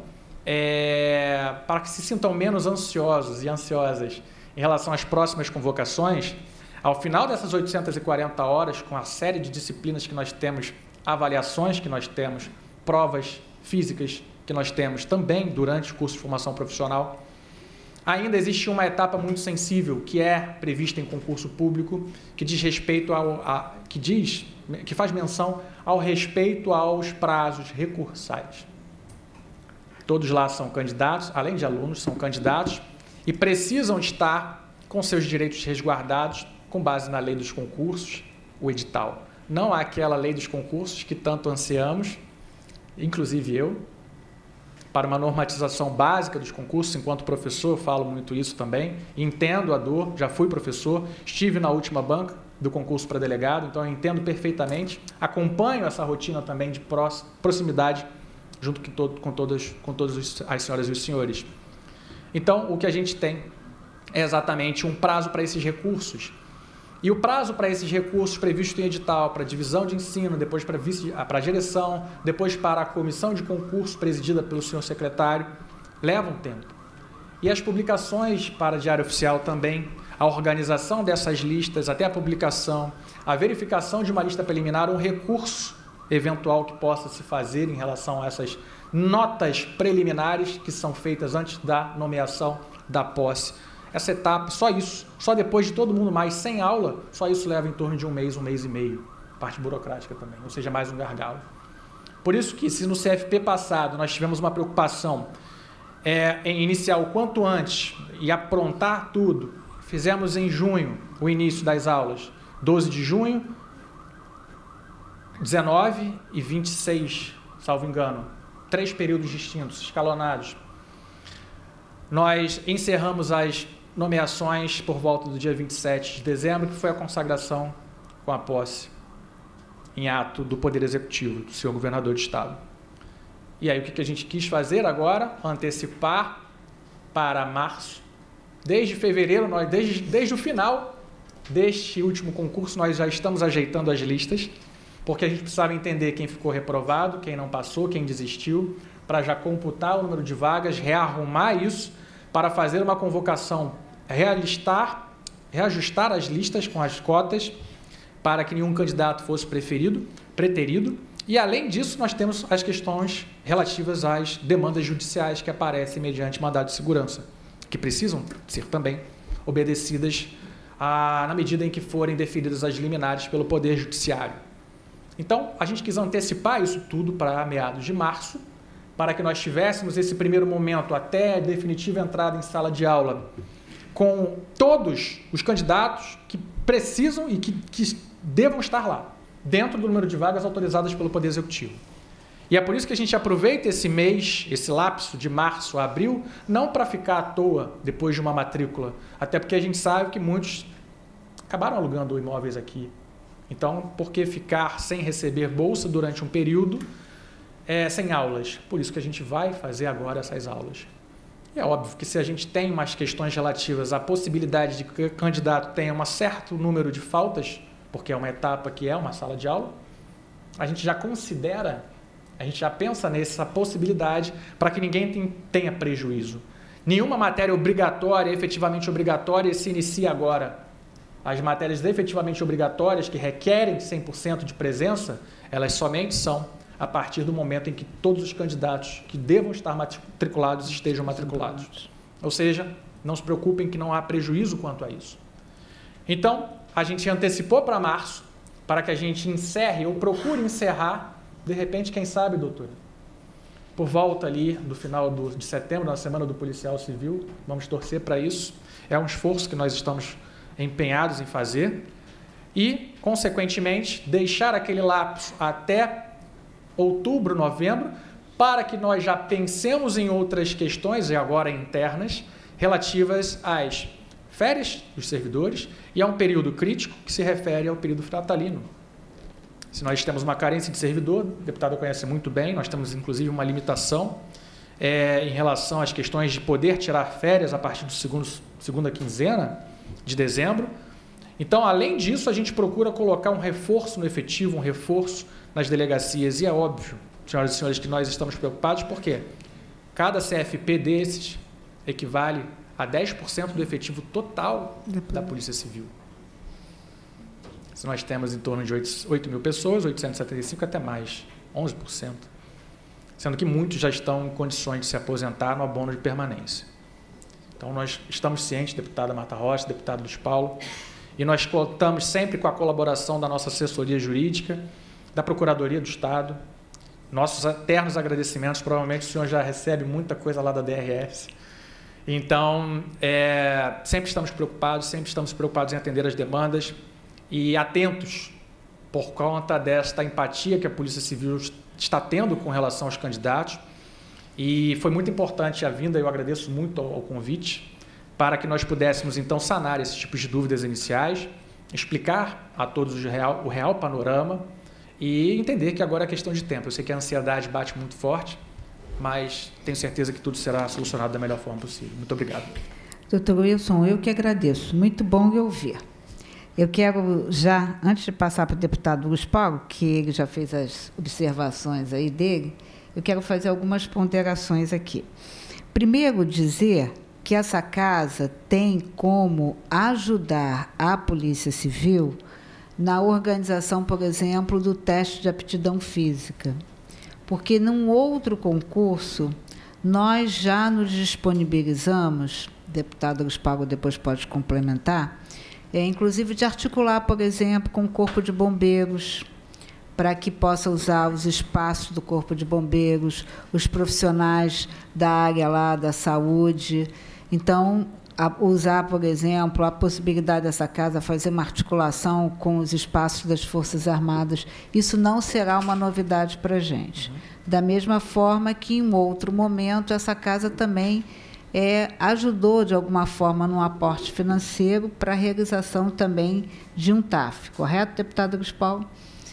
é, para que se sintam menos ansiosos e ansiosas em relação às próximas convocações, ao final dessas oitocentas e quarenta horas, com a série de disciplinas que nós temos, avaliações que nós temos, provas físicas que nós temos também durante o curso de formação profissional, ainda existe uma etapa muito sensível que é prevista em concurso público, que diz respeito ao, a, que diz, que faz menção ao respeito aos prazos recursais. Todos lá são candidatos, além de alunos, são candidatos e precisam estar com seus direitos resguardados com base na lei dos concursos, o edital. Não há aquela lei dos concursos que tanto ansiamos, inclusive eu, para uma normatização básica dos concursos. Enquanto professor, falo muito isso também, entendo a dor, já fui professor, estive na última banca do concurso para delegado, então eu entendo perfeitamente, acompanho essa rotina também de proximidade, junto com, todo, com, todas, com todas as senhoras e os senhores. Então, o que a gente tem é exatamente um prazo para esses recursos. E o prazo para esses recursos previsto em edital, para a divisão de ensino, depois para, vice, para a direção, depois para a comissão de concurso presidida pelo senhor secretário, levam tempo. E as publicações para Diário Oficial também, a organização dessas listas, até a publicação, a verificação de uma lista preliminar, um recurso eventual que possa se fazer em relação a essas notas preliminares que são feitas antes da nomeação da posse. essa etapa, só isso, só depois de todo mundo mais sem aula, só isso leva em torno de um mês, um mês e meio, parte burocrática também, ou seja, mais um gargalo. Por isso que, se no C F P passado nós tivemos uma preocupação é, em iniciar o quanto antes e aprontar tudo, fizemos em junho o início das aulas, doze de junho, dezenove e vinte e seis, salvo engano, três períodos distintos, escalonados. Nós encerramos as nomeações por volta do dia vinte e sete de dezembro, que foi a consagração com a posse em ato do Poder Executivo, do senhor governador de Estado. E aí o que a gente quis fazer agora? Antecipar para março. Desde fevereiro, nós, desde, desde o final deste último concurso, nós já estamos ajeitando as listas, porque a gente precisava entender quem ficou reprovado, quem não passou, quem desistiu, para já computar o número de vagas, rearrumar isso, para fazer uma convocação, realistar, reajustar as listas com as cotas, para que nenhum candidato fosse preferido, preterido. E, além disso, nós temos as questões relativas às demandas judiciais que aparecem mediante mandado de segurança, que precisam ser também obedecidas a, na medida em que forem definidas as liminares pelo Poder Judiciário. Então, a gente quis antecipar isso tudo para meados de março, para que nós tivéssemos esse primeiro momento até a definitiva entrada em sala de aula com todos os candidatos que precisam e que, que devam estar lá, dentro do número de vagas autorizadas pelo Poder Executivo. E é por isso que a gente aproveita esse mês, esse lapso de março a abril, não para ficar à toa depois de uma matrícula, até porque a gente sabe que muitos acabaram alugando imóveis aqui. Então, por que ficar sem receber bolsa durante um período é, sem aulas? Por isso que a gente vai fazer agora essas aulas. E é óbvio que se a gente tem umas questões relativas à possibilidade de que o candidato tenha um certo número de faltas, porque é uma etapa que é uma sala de aula, a gente já considera, a gente já pensa nessa possibilidade para que ninguém tenha prejuízo. Nenhuma matéria obrigatória, efetivamente obrigatória, se inicia agora. As matérias efetivamente obrigatórias, que requerem cem por cento de presença, elas somente são a partir do momento em que todos os candidatos que devam estar matriculados estejam matriculados. Ou seja, não se preocupem que não há prejuízo quanto a isso. Então, a gente antecipou para março, para que a gente encerre ou procure encerrar, de repente, quem sabe, doutora, por volta ali do final do, de setembro, na semana do policial civil, vamos torcer para isso. É um esforço que nós estamos empenhados em fazer e, consequentemente, deixar aquele lapso até outubro, novembro, para que nós já pensemos em outras questões, e agora internas, relativas às férias dos servidores e a um período crítico que se refere ao período natalino. Se nós temos uma carência de servidor, o deputado conhece muito bem, nós temos inclusive uma limitação é, em relação às questões de poder tirar férias a partir do segundo, segunda quinzena de dezembro. Então, além disso, a gente procura colocar um reforço no efetivo, um reforço nas delegacias. E é óbvio, senhoras e senhores, que nós estamos preocupados porque cada C F P desses equivale a dez por cento do efetivo total da Polícia Civil. Se nós temos em torno de oito mil pessoas, oitocentos e setenta e cinco até mais, onze por cento. Sendo que muitos já estão em condições de se aposentar no abono de permanência. Então, nós estamos cientes, deputada Marta Rocha, deputado Luiz Paulo, e nós contamos sempre com a colaboração da nossa assessoria jurídica, da Procuradoria do Estado, nossos eternos agradecimentos, provavelmente o senhor já recebe muita coisa lá da D R S. Então, é, sempre estamos preocupados, sempre estamos preocupados em atender as demandas e atentos por conta desta empatia que a Polícia Civil está tendo com relação aos candidatos. E foi muito importante a vinda, eu agradeço muito ao, ao convite, para que nós pudéssemos, então, sanar esses tipos de dúvidas iniciais, explicar a todos o real, o real panorama e entender que agora é questão de tempo. Eu sei que a ansiedade bate muito forte, mas tenho certeza que tudo será solucionado da melhor forma possível. Muito obrigado. Doutor Wilson, eu que agradeço. Muito bom ouvir. Eu quero já, antes de passar para o deputado Luiz Paulo, que ele já fez as observações aí dele, eu quero fazer algumas ponderações aqui. Primeiro, dizer que essa casa tem como ajudar a Polícia Civil na organização, por exemplo, do teste de aptidão física. Porque, num outro concurso, nós já nos disponibilizamos, deputado Luiz Paulo depois pode complementar, é, inclusive de articular, por exemplo, com o Corpo de Bombeiros, para que possa usar os espaços do Corpo de Bombeiros, os profissionais da área lá da saúde. Então, a, usar, por exemplo, a possibilidade dessa casa fazer uma articulação com os espaços das Forças Armadas. Isso não será uma novidade para a gente. Uhum. Da mesma forma que, em outro momento, essa casa também é, ajudou, de alguma forma, num aporte financeiro para a realização também de um T A F. Correto, deputado Luiz Paulo?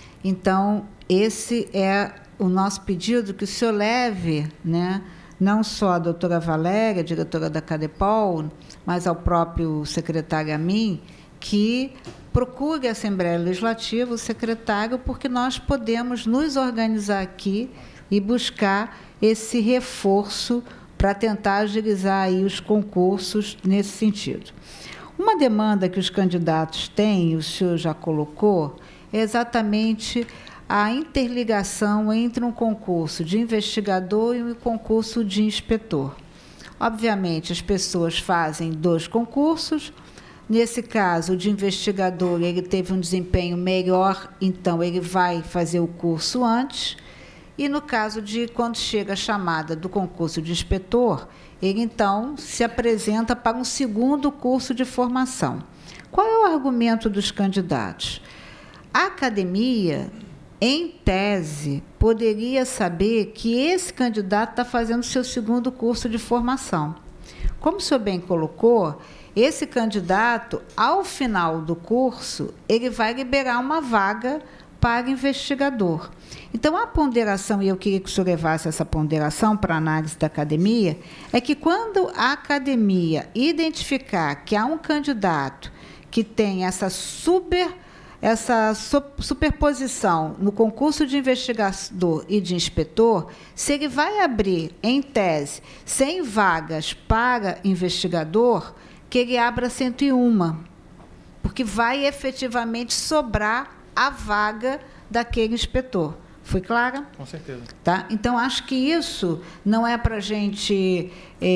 Então, esse é o nosso pedido, que o senhor leve, né, não só a doutora Valéria, diretora da CADEPOL, mas ao próprio secretário Amin, que procure a Assembleia Legislativa, o secretário, porque nós podemos nos organizar aqui e buscar esse reforço para tentar agilizar aí os concursos nesse sentido. Uma demanda que os candidatos têm, o senhor já colocou, é exatamente a interligação entre um concurso de investigador e um concurso de inspetor. Obviamente, as pessoas fazem dois concursos. Nesse caso, o de investigador, ele teve um desempenho melhor, então ele vai fazer o curso antes. E, no caso de quando chega a chamada do concurso de inspetor, ele, então, se apresenta para um segundo curso de formação. Qual é o argumento dos candidatos? A academia, em tese, poderia saber que esse candidato está fazendo seu segundo curso de formação. Como o senhor bem colocou, esse candidato, ao final do curso, ele vai liberar uma vaga para investigador. Então, a ponderação, e eu queria que o senhor levasse essa ponderação para a análise da academia, é que quando a academia identificar que há um candidato que tem essa super... essa superposição no concurso de investigador e de inspetor, se ele vai abrir, em tese, cem vagas para investigador, que ele abra cento e uma, porque vai efetivamente sobrar a vaga daquele inspetor. Fui clara? Com certeza. Tá? Então, acho que isso não é para a gente,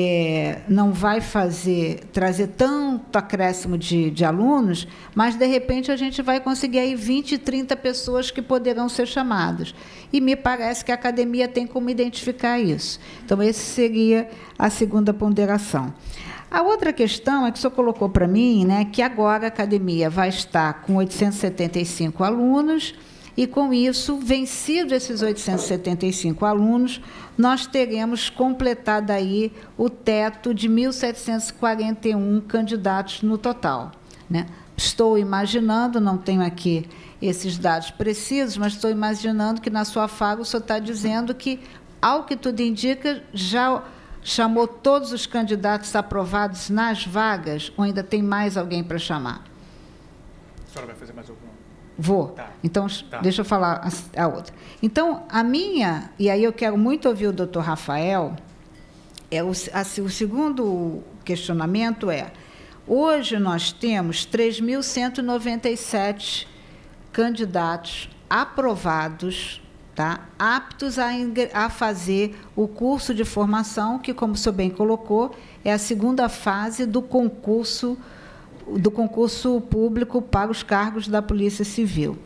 é, não vai fazer, trazer tanto acréscimo de, de alunos, mas, de repente, a gente vai conseguir aí vinte, trinta pessoas que poderão ser chamadas. E me parece que a academia tem como identificar isso. Então, essa seria a segunda ponderação. A outra questão é que o senhor colocou para mim, né, que agora a academia vai estar com oitocentos e setenta e cinco alunos, e, com isso, vencidos esses oitocentos e setenta e cinco alunos, nós teremos completado aí o teto de mil setecentos e quarenta e um candidatos no total, né? Estou imaginando, não tenho aqui esses dados precisos, mas estou imaginando que, na sua fala, o senhor está dizendo que, ao que tudo indica, já chamou todos os candidatos aprovados nas vagas, ou ainda tem mais alguém para chamar? A senhora vai fazer mais alguma? Vou. Tá. Então, tá. Deixa eu falar a, a outra. Então, a minha, e aí eu quero muito ouvir o doutor Rafael, é o, assim, o segundo questionamento é, hoje nós temos três mil cento e noventa e sete candidatos aprovados, tá, aptos a, a fazer o curso de formação, que, como o senhor bem colocou, é a segunda fase do concurso do concurso público para os cargos da Polícia Civil.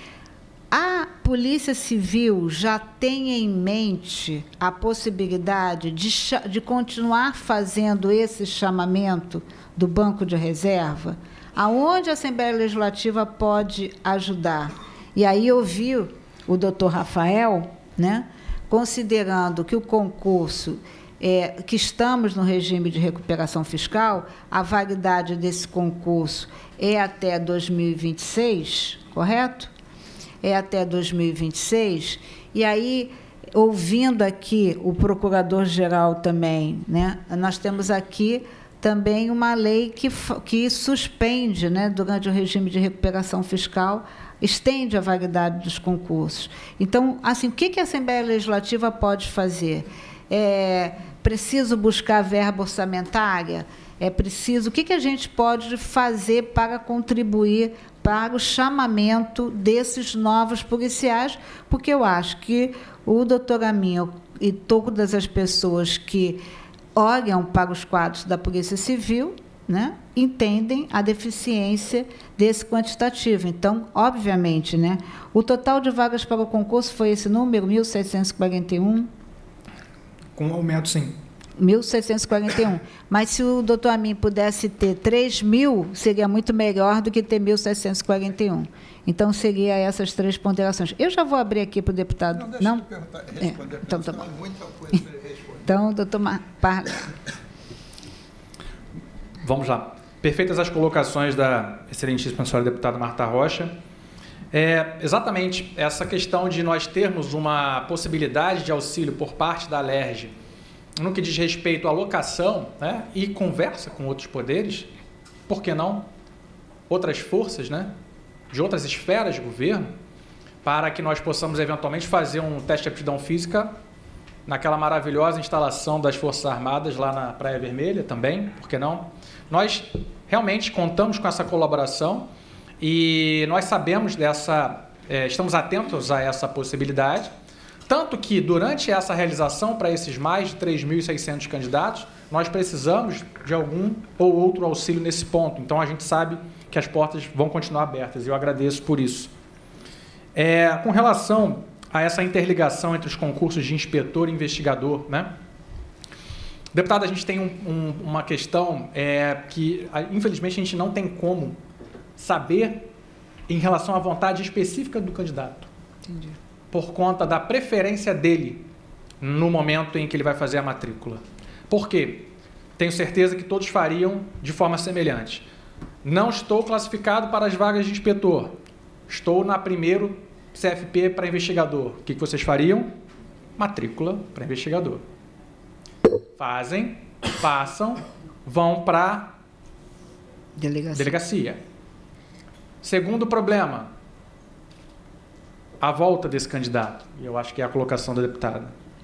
A Polícia Civil já tem em mente a possibilidade de, de continuar fazendo esse chamamento do banco de reserva? Aonde a Assembleia Legislativa pode ajudar? E aí eu vi o doutor Rafael, né, considerando que o concurso... É, que estamos no regime de recuperação fiscal, a validade desse concurso é até dois mil e vinte e seis, correto? É até dois mil e vinte e seis. E aí, ouvindo aqui o procurador-geral também, né, nós temos aqui também uma lei que, que suspende, né, durante o regime de recuperação fiscal, estende a validade dos concursos. Então, assim, o que a Assembleia Legislativa pode fazer? É preciso buscar verba orçamentária? É preciso... O que, que a gente pode fazer para contribuir para o chamamento desses novos policiais? Porque eu acho que o doutor Amin e todas as pessoas que olham para os quadros da Polícia Civil, né, entendem a deficiência desse quantitativo. Então, obviamente, né, o total de vagas para o concurso foi esse número, mil seiscentos e quarenta e um? Com aumento, sim. mil seiscentos e quarenta e um. Mas se o doutor Amin pudesse ter três mil, seria muito melhor do que ter mil seiscentos e quarenta e um. Então, seria essas três ponderações. Eu já vou abrir aqui para o deputado. Não, deixa Não? eu perguntar, responder. É, então, tá bom. Muita coisa para ele responder. Então, doutor Parga. Vamos lá. Perfeitas as colocações da excelentíssima senhora deputada Marta Rocha. É exatamente essa questão de nós termos uma possibilidade de auxílio por parte da Alerj no que diz respeito à locação, né, e conversa com outros poderes, por que não outras forças, né, de outras esferas de governo, para que nós possamos eventualmente fazer um teste de aptidão física naquela maravilhosa instalação das Forças Armadas lá na Praia Vermelha também, por que não? Nós realmente contamos com essa colaboração e nós sabemos dessa, é, estamos atentos a essa possibilidade, tanto que durante essa realização para esses mais de três mil e seiscentos candidatos, nós precisamos de algum ou outro auxílio nesse ponto. Então, a gente sabe que as portas vão continuar abertas e eu agradeço por isso. É, com relação a essa interligação entre os concursos de inspetor e investigador, né? Deputado, a gente tem um, um, uma questão é, que, infelizmente, a gente não tem como saber em relação à vontade específica do candidato. Entendi. Por conta da preferência dele no momento em que ele vai fazer a matrícula. Por quê? Tenho certeza que todos fariam de forma semelhante. Não estou classificado para as vagas de inspetor. Estou na primeiro C F P para investigador. O que vocês fariam? Matrícula para investigador. Fazem, passam, vão para Delegacia. delegacia. Segundo problema, a volta desse candidato. E eu acho que é a colocação da deputada.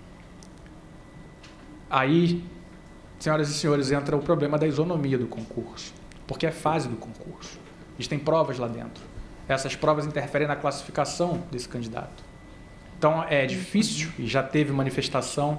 Aí, senhoras e senhores, entra o problema da isonomia do concurso. Porque é fase do concurso. A gente tem provas lá dentro. Essas provas interferem na classificação desse candidato. Então, é difícil, e já teve manifestação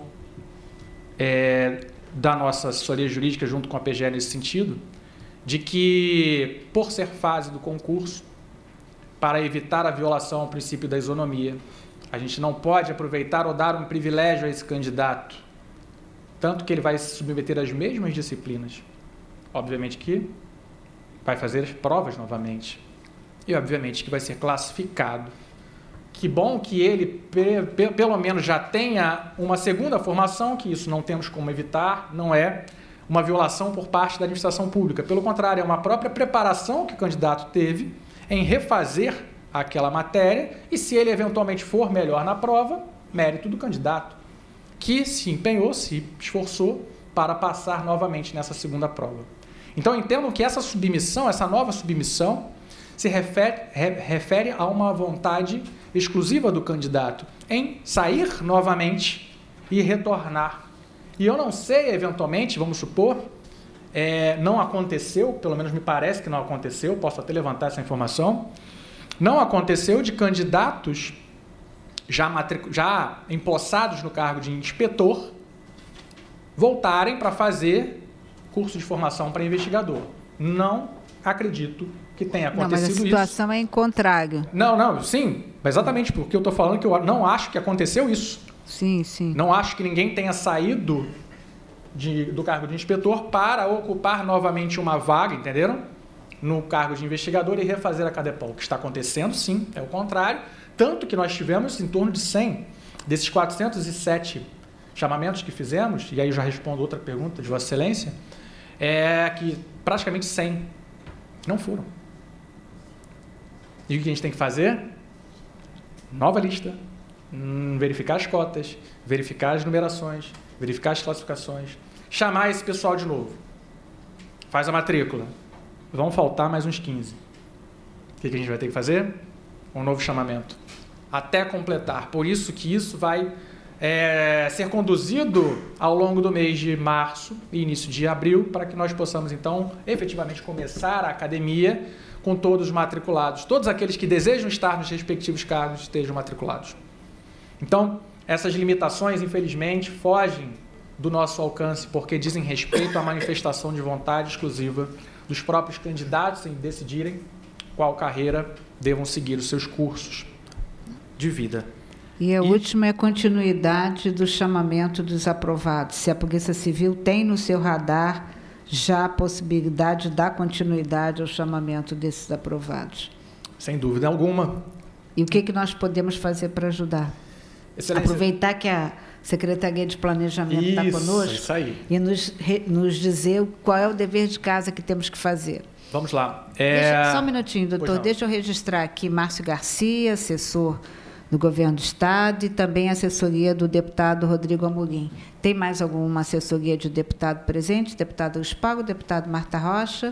é, da nossa assessoria jurídica junto com a P G E nesse sentido, de que, por ser fase do concurso, para evitar a violação ao princípio da isonomia, a gente não pode aproveitar ou dar um privilégio a esse candidato, tanto que ele vai se submeter às mesmas disciplinas. Obviamente que vai fazer as provas novamente. E, obviamente, que vai ser classificado. Que bom que ele, pelo menos, já tenha uma segunda formação, que isso não temos como evitar, não é uma violação por parte da administração pública. Pelo contrário, é uma própria preparação que o candidato teve em refazer aquela matéria e, se ele eventualmente for melhor na prova, mérito do candidato, que se empenhou, se esforçou para passar novamente nessa segunda prova. Então, entendam que essa submissão, essa nova submissão, se refere, re, refere a uma vontade exclusiva do candidato em sair novamente e retornar. E eu não sei, eventualmente, vamos supor, é, não aconteceu, pelo menos me parece que não aconteceu, posso até levantar essa informação, não aconteceu de candidatos já, matric... já empossados no cargo de inspetor voltarem para fazer curso de formação para investigador. Não acredito que tenha acontecido isso. Não, mas a situação isso. é em contrário. Não, não, sim, exatamente porque eu estou falando que eu não acho que aconteceu isso. Sim, sim. Não acho que ninguém tenha saído de, do cargo de inspetor para ocupar novamente uma vaga, entenderam? No cargo de investigador e refazer a CADEPOL. O que está acontecendo, sim, é o contrário. Tanto que nós tivemos em torno de cem desses quatrocentos e sete chamamentos que fizemos, e aí eu já respondo outra pergunta de Vossa Excelência, é que praticamente cem não foram. E o que a gente tem que fazer? Nova lista, hum, verificar as cotas, verificar as numerações, verificar as classificações, chamar esse pessoal de novo. Faz a matrícula. Vão faltar mais uns quinze. O que a gente vai ter que fazer? Um novo chamamento. Até completar. Por isso que isso vai é, ser conduzido ao longo do mês de março e início de abril, para que nós possamos, então, efetivamente começar a academia com todos os matriculados. Todos aqueles que desejam estar nos respectivos cargos estejam matriculados. Então, Essas limitações, infelizmente, fogem do nosso alcance porque dizem respeito à manifestação de vontade exclusiva dos próprios candidatos em decidirem qual carreira devam seguir os seus cursos de vida. E a e... última é a continuidade do chamamento dos aprovados. Se a Polícia Civil tem no seu radar já a possibilidade de dar continuidade ao chamamento desses aprovados. Sem dúvida alguma. E o que, que nós podemos fazer para ajudar? Excelência. Aproveitar que a Secretaria de Planejamento está conosco isso aí. e nos, nos dizer qual é o dever de casa que temos que fazer. Vamos lá. É... Deixa, só um minutinho, doutor. Deixa eu registrar aqui Márcio Garcia, assessor do Governo do Estado, e também assessoria do deputado Rodrigo Amorim. Tem mais alguma assessoria de deputado presente? Deputado Luiz Paulo, deputado Marta Rocha?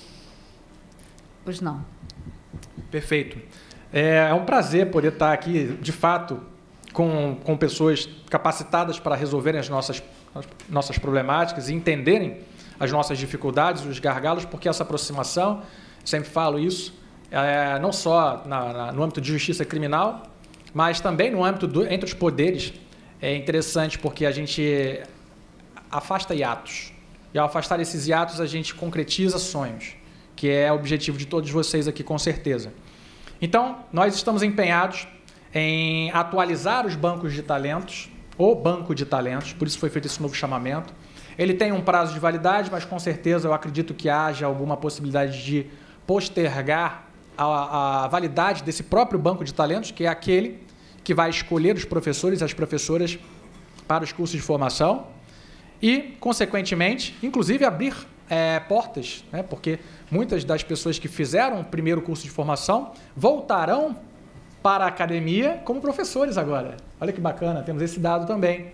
Pois não. Perfeito. É um prazer poder estar aqui, de fato, com, com pessoas capacitadas para resolverem as nossas, as nossas problemáticas e entenderem as nossas dificuldades, os gargalos, porque essa aproximação, sempre falo isso, é, não só na, na, no âmbito de justiça criminal, mas também no âmbito do, entre os poderes, é interessante porque a gente afasta hiatos. E ao afastar esses hiatos, a gente concretiza sonhos, que é o objetivo de todos vocês aqui, com certeza. Então, nós estamos empenhados em atualizar os bancos de talentos, o banco de talentos, por isso foi feito esse novo chamamento. Ele tem um prazo de validade, mas com certeza eu acredito que haja alguma possibilidade de postergar a, a validade desse próprio banco de talentos, que é aquele que vai escolher os professores e as professoras para os cursos de formação e, consequentemente, inclusive abrir é, portas, né? Porque muitas das pessoas que fizeram o primeiro curso de formação voltarão para a academia como professores agora. Olha que bacana, temos esse dado também.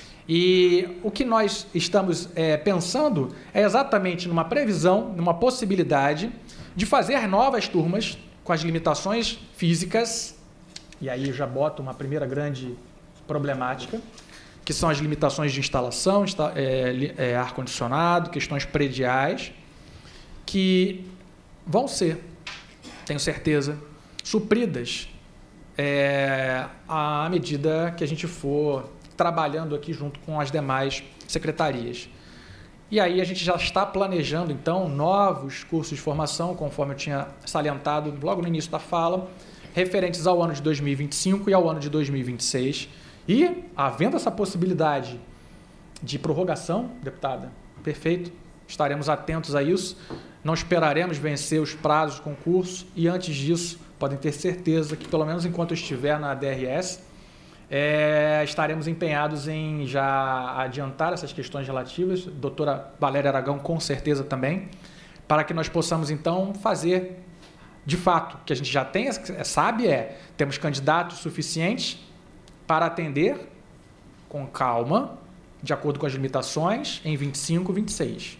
E o que nós estamos é, pensando é exatamente numa previsão, numa possibilidade de fazer novas turmas com as limitações físicas, e aí eu já boto uma primeira grande problemática, que são as limitações de instalação, é, é, ar-condicionado, questões prediais, que vão ser, tenho certeza, supridas é, à medida que a gente for trabalhando aqui junto com as demais secretarias. E aí a gente já está planejando, então, novos cursos de formação, conforme eu tinha salientado logo no início da fala, referentes ao ano de dois mil e vinte e cinco e ao ano de dois mil e vinte e seis. E, havendo essa possibilidade de prorrogação, deputada, perfeito, estaremos atentos a isso, não esperaremos vencer os prazos do concurso e, antes disso, podem ter certeza que, pelo menos enquanto eu estiver na D R S, É, estaremos empenhados em já adiantar essas questões relativas, doutora Valéria Aragão com certeza também, para que nós possamos então fazer, de fato, que a gente já tem, sabe é, temos candidatos suficientes para atender com calma, de acordo com as limitações, em vinte e cinco, vinte e seis.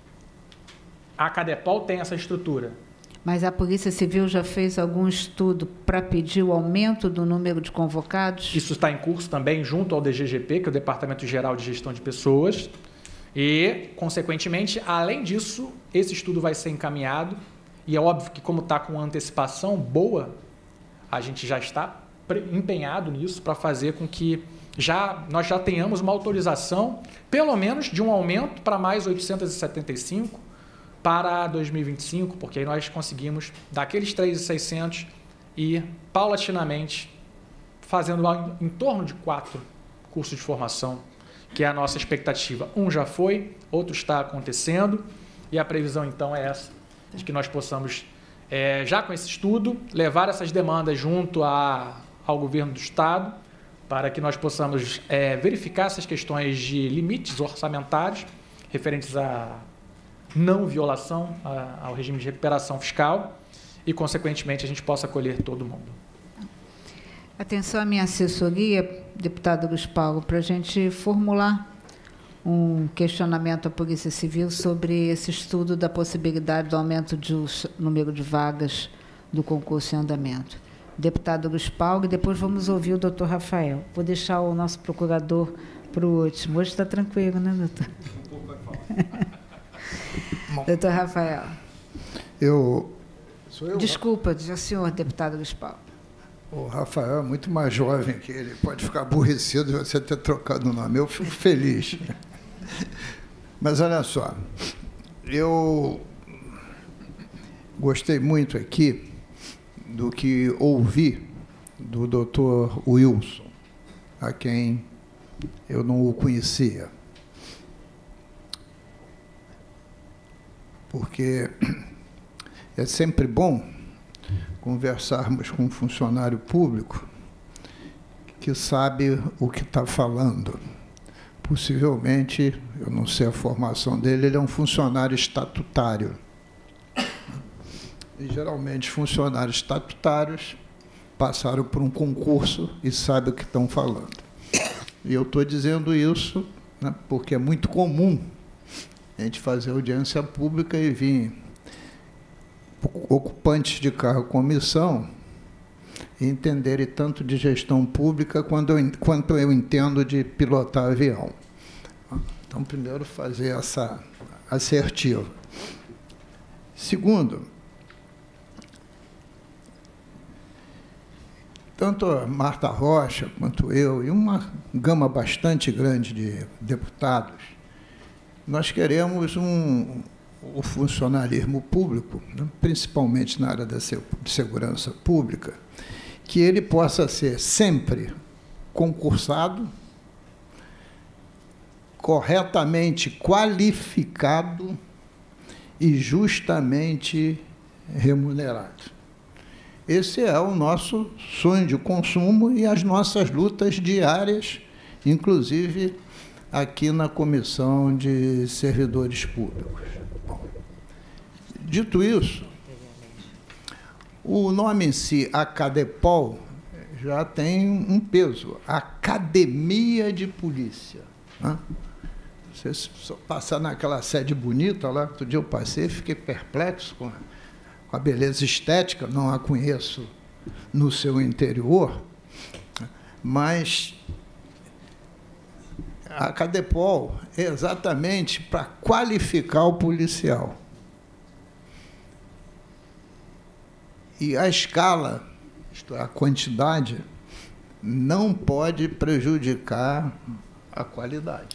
A Cadepol tem essa estrutura. Mas a Polícia Civil já fez algum estudo para pedir o aumento do número de convocados? Isso está em curso também junto ao D G G P, que é o Departamento Geral de Gestão de Pessoas. E, consequentemente, além disso, esse estudo vai ser encaminhado. E é óbvio que, como está com antecipação boa, a gente já está empenhado nisso para fazer com que já, nós já tenhamos uma autorização, pelo menos, de um aumento para mais oitocentos e setenta e cinco para dois mil e vinte e cinco, porque aí nós conseguimos daqueles três mil e seiscentos e, paulatinamente, fazendo em torno de quatro cursos de formação, que é a nossa expectativa. Um já foi, outro está acontecendo, e a previsão, então, é essa, de que nós possamos, é, já com esse estudo, levar essas demandas junto a, ao governo do Estado, para que nós possamos é, verificar essas questões de limites orçamentários referentes a não violação a, ao regime de recuperação fiscal e, consequentemente, a gente possa acolher todo mundo. Atenção à minha assessoria, deputado Luiz Paulo, para a gente formular um questionamento à Polícia Civil sobre esse estudo da possibilidade do aumento do número de vagas do concurso em andamento. Deputado Luiz Paulo, e depois vamos ouvir o doutor Rafael. Vou deixar o nosso procurador para o último. Hoje está tranquilo, né, doutor? Um pouco vai falar. Doutor Rafael. Eu... Sou eu? Desculpa, diz o senhor, deputado Luiz Paulo. O Rafael é muito mais jovem que ele, pode ficar aborrecido de você ter trocado o nome. Eu fico feliz. Mas olha só, eu gostei muito aqui do que ouvi do doutor Wilson, a quem eu não o conhecia. Porque é sempre bom conversarmos com um funcionário público que sabe o que está falando. Possivelmente, eu não sei a formação dele, ele é um funcionário estatutário. E, geralmente, funcionários estatutários passaram por um concurso e sabem o que estão falando. E eu estou dizendo isso, né, porque é muito comum a gente fazer audiência pública e vir ocupantes de cargo comissão e entenderem tanto de gestão pública quanto eu, quanto eu entendo de pilotar avião. Então, primeiro, fazer essa assertiva. Segundo, tanto a Marta Rocha quanto eu, e uma gama bastante grande de deputados, nós queremos um, o funcionalismo público, né, principalmente na área da segurança pública, que ele possa ser sempre concursado, corretamente qualificado e justamente remunerado. Esse é o nosso sonho de consumo e as nossas lutas diárias, inclusive aqui na Comissão de Servidores Públicos. Bom, dito isso, o nome em si, Acadepol, já tem um peso. Academia de Polícia. Né? Você só passar naquela sede bonita lá, que outro dia eu passei, fiquei perplexo com a, com a beleza estética, não a conheço no seu interior, mas a Acadepol é exatamente para qualificar o policial. E a escala, isto é, a quantidade, não pode prejudicar a qualidade.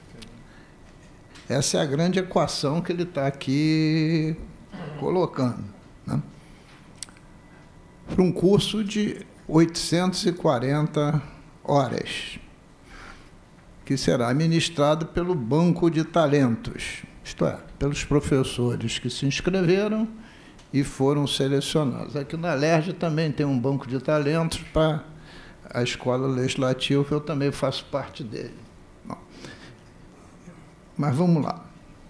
Essa é a grande equação que ele está aqui colocando. Né? Para um curso de oitocentas e quarenta horas, que será ministrado pelo Banco de Talentos, isto é, pelos professores que se inscreveram e foram selecionados. Aqui na Alerj também tem um banco de talentos para a Escola Legislativa, eu também faço parte dele. Bom, mas vamos lá.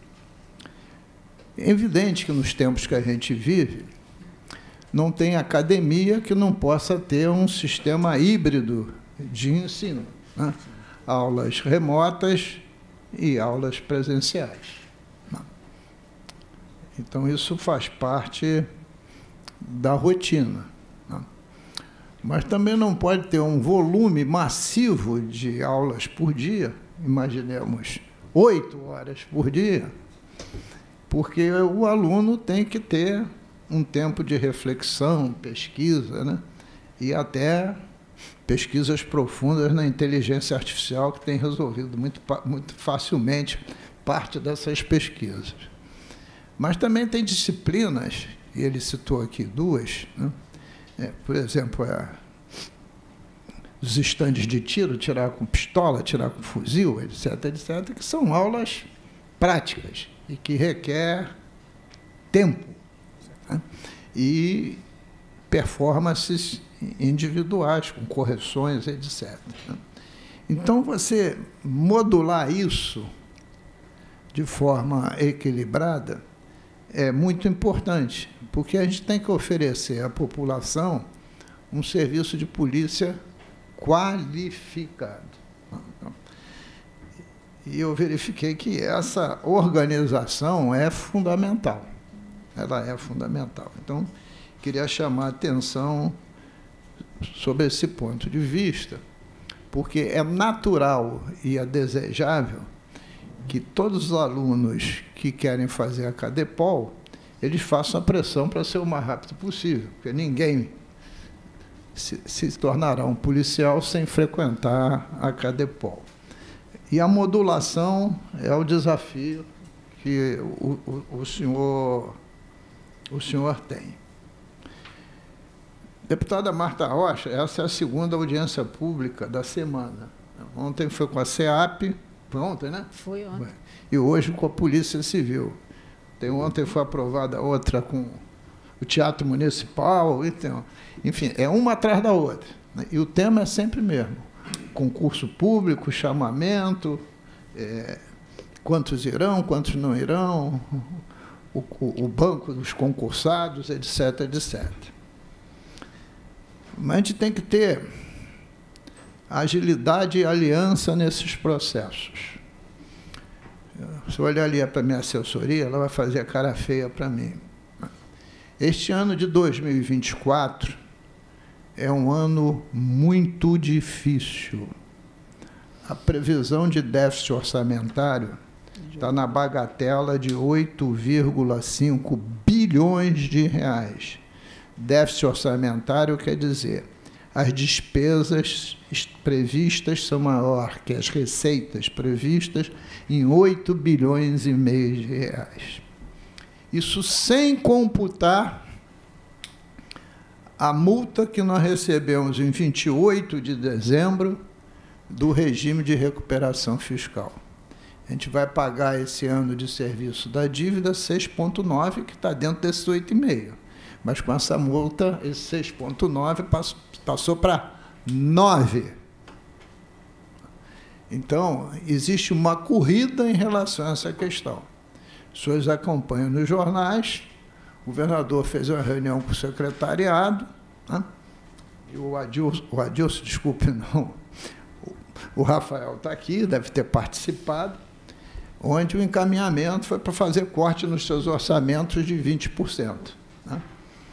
É evidente que nos tempos que a gente vive, não tem academia que não possa ter um sistema híbrido de ensino, né? Aulas remotas e aulas presenciais. Então, isso faz parte da rotina. Né? Mas também não pode ter um volume massivo de aulas por dia, imaginemos oito horas por dia, porque o aluno tem que ter um tempo de reflexão, pesquisa, né? E até pesquisas profundas na inteligência artificial, que tem resolvido muito, muito facilmente parte dessas pesquisas. Mas também tem disciplinas, e ele citou aqui duas, né? É, por exemplo, é, os estandes de tiro, tirar com pistola, tirar com fuzil, etc, etc, que são aulas práticas e que requer tempo, né? E performances individuais, com correções, etcétera. Então, você modular isso de forma equilibrada é muito importante, porque a gente tem que oferecer à população um serviço de polícia qualificado. E eu verifiquei que essa organização é fundamental. Ela é fundamental. Então, queria chamar a atenção sobre esse ponto de vista, porque é natural e é desejável que todos os alunos que querem fazer a Acadepol, eles façam a pressão para ser o mais rápido possível, porque ninguém se, se tornará um policial sem frequentar a CADEPOL. E a modulação é o desafio que o, o, o, senhor, o senhor tem. Deputada Marta Rocha, essa é a segunda audiência pública da semana. Ontem foi com a SEAP, foi ontem, né? Foi ontem. E hoje com a Polícia Civil. Tem, ontem foi aprovada outra com o Teatro Municipal, então, enfim, é uma atrás da outra. E o tema é sempre o mesmo. Concurso público, chamamento, é, quantos irão, quantos não irão, o, o, o banco dos concursados, etc, etcétera. Mas a gente tem que ter agilidade e aliança nesses processos. Se eu olhar ali para a minha assessoria, ela vai fazer a cara feia para mim. Este ano de dois mil e vinte e quatro é um ano muito difícil. A previsão de déficit orçamentário está na bagatela de oito vírgula cinco bilhões de reais. Déficit orçamentário quer dizer, as despesas previstas são maiores que as receitas previstas em oito bilhões e meio de reais. Isso sem computar a multa que nós recebemos em vinte e oito de dezembro do regime de recuperação fiscal. A gente vai pagar esse ano de serviço da dívida seis vírgula nove, que está dentro desses oito vírgula cinco. Mas com essa multa, esse seis vírgula nove passou, passou para nove. Então, existe uma corrida em relação a essa questão. Os senhores acompanham nos jornais, o governador fez uma reunião com o secretariado, né? E o Adilson, o Adilson, desculpe, não, o Rafael está aqui, deve ter participado, onde o encaminhamento foi para fazer corte nos seus orçamentos de vinte por cento. Né?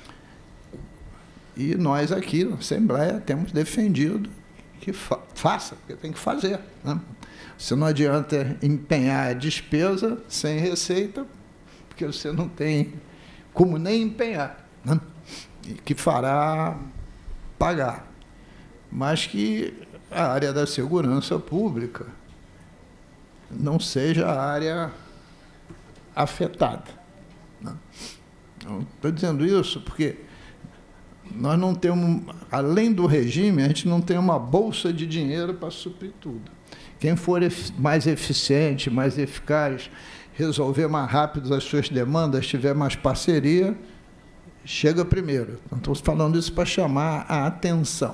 E nós aqui, na Assembleia, temos defendido que fa faça, porque tem que fazer. Né? Você não adianta empenhar a despesa sem receita, porque você não tem como nem empenhar, né? E que fará pagar. Mas que a área da segurança pública não seja a área afetada. Né? Estou dizendo isso porque nós não temos, além do regime, a gente não tem uma bolsa de dinheiro para suprir tudo. Quem for mais eficiente, mais eficaz, resolver mais rápido as suas demandas, tiver mais parceria, chega primeiro. Então, estou falando isso para chamar a atenção.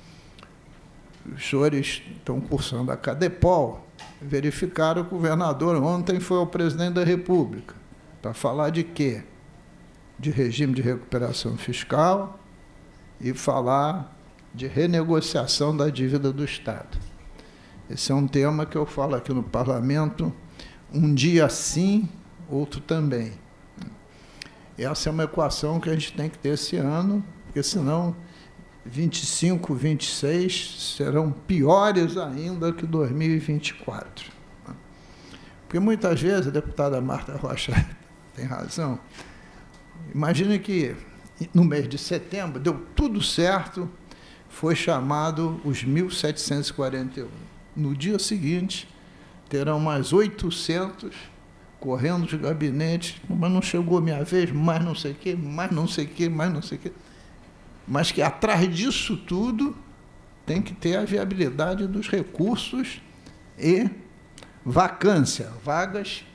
Os senhores estão cursando a CADEPOL, verificaram que o governador ontem foi ao presidente da República para falar de quê? De regime de recuperação fiscal e falar de renegociação da dívida do Estado. Esse é um tema que eu falo aqui no Parlamento, um dia sim, outro também. Essa é uma equação que a gente tem que ter esse ano, porque senão vinte e cinco, vinte e seis serão piores ainda que dois mil e vinte e quatro. Porque muitas vezes, a deputada Marta Rocha tem razão, imagine que no mês de setembro deu tudo certo, foi chamado os mil setecentos e quarenta e um. No dia seguinte, terão mais oitocentos correndo os gabinetes, mas não chegou a minha vez, mais não sei o quê, mais não sei o quê, mais não sei o quê. Mas que atrás disso tudo tem que ter a viabilidade dos recursos e vacância, vagas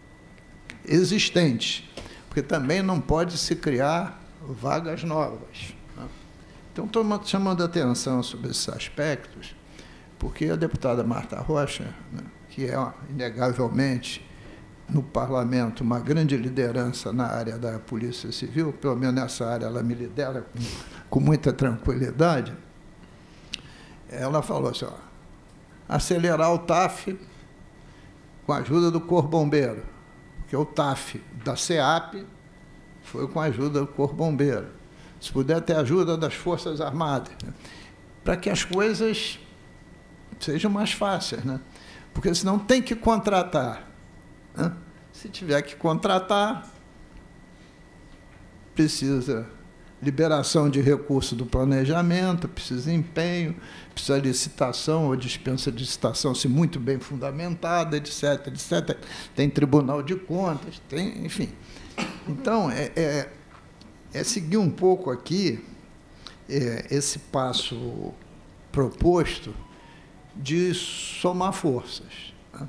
existentes, porque também não pode se criar vagas novas. Né? Então, estou chamando a atenção sobre esses aspectos, porque a deputada Marta Rocha, né, que é, inegavelmente, no Parlamento, uma grande liderança na área da Polícia Civil, pelo menos nessa área ela me lidera com, com muita tranquilidade, ela falou assim, ó, acelerar o T A F com a ajuda do Corpo Bombeiro, porque o T A F da SEAP foi com a ajuda do Corpo Bombeiro. Se puder ter ajuda das Forças Armadas, né, para que as coisas sejam mais fáceis, né? Porque senão tem que contratar. Né? Se tiver que contratar, precisa liberação de recurso do planejamento, precisa empenho, precisa licitação ou dispensa de licitação, se muito bem fundamentada, etc, etcétera. Tem Tribunal de Contas, tem, enfim. Então, é, é, é seguir um pouco aqui é, esse passo proposto de somar forças. Né?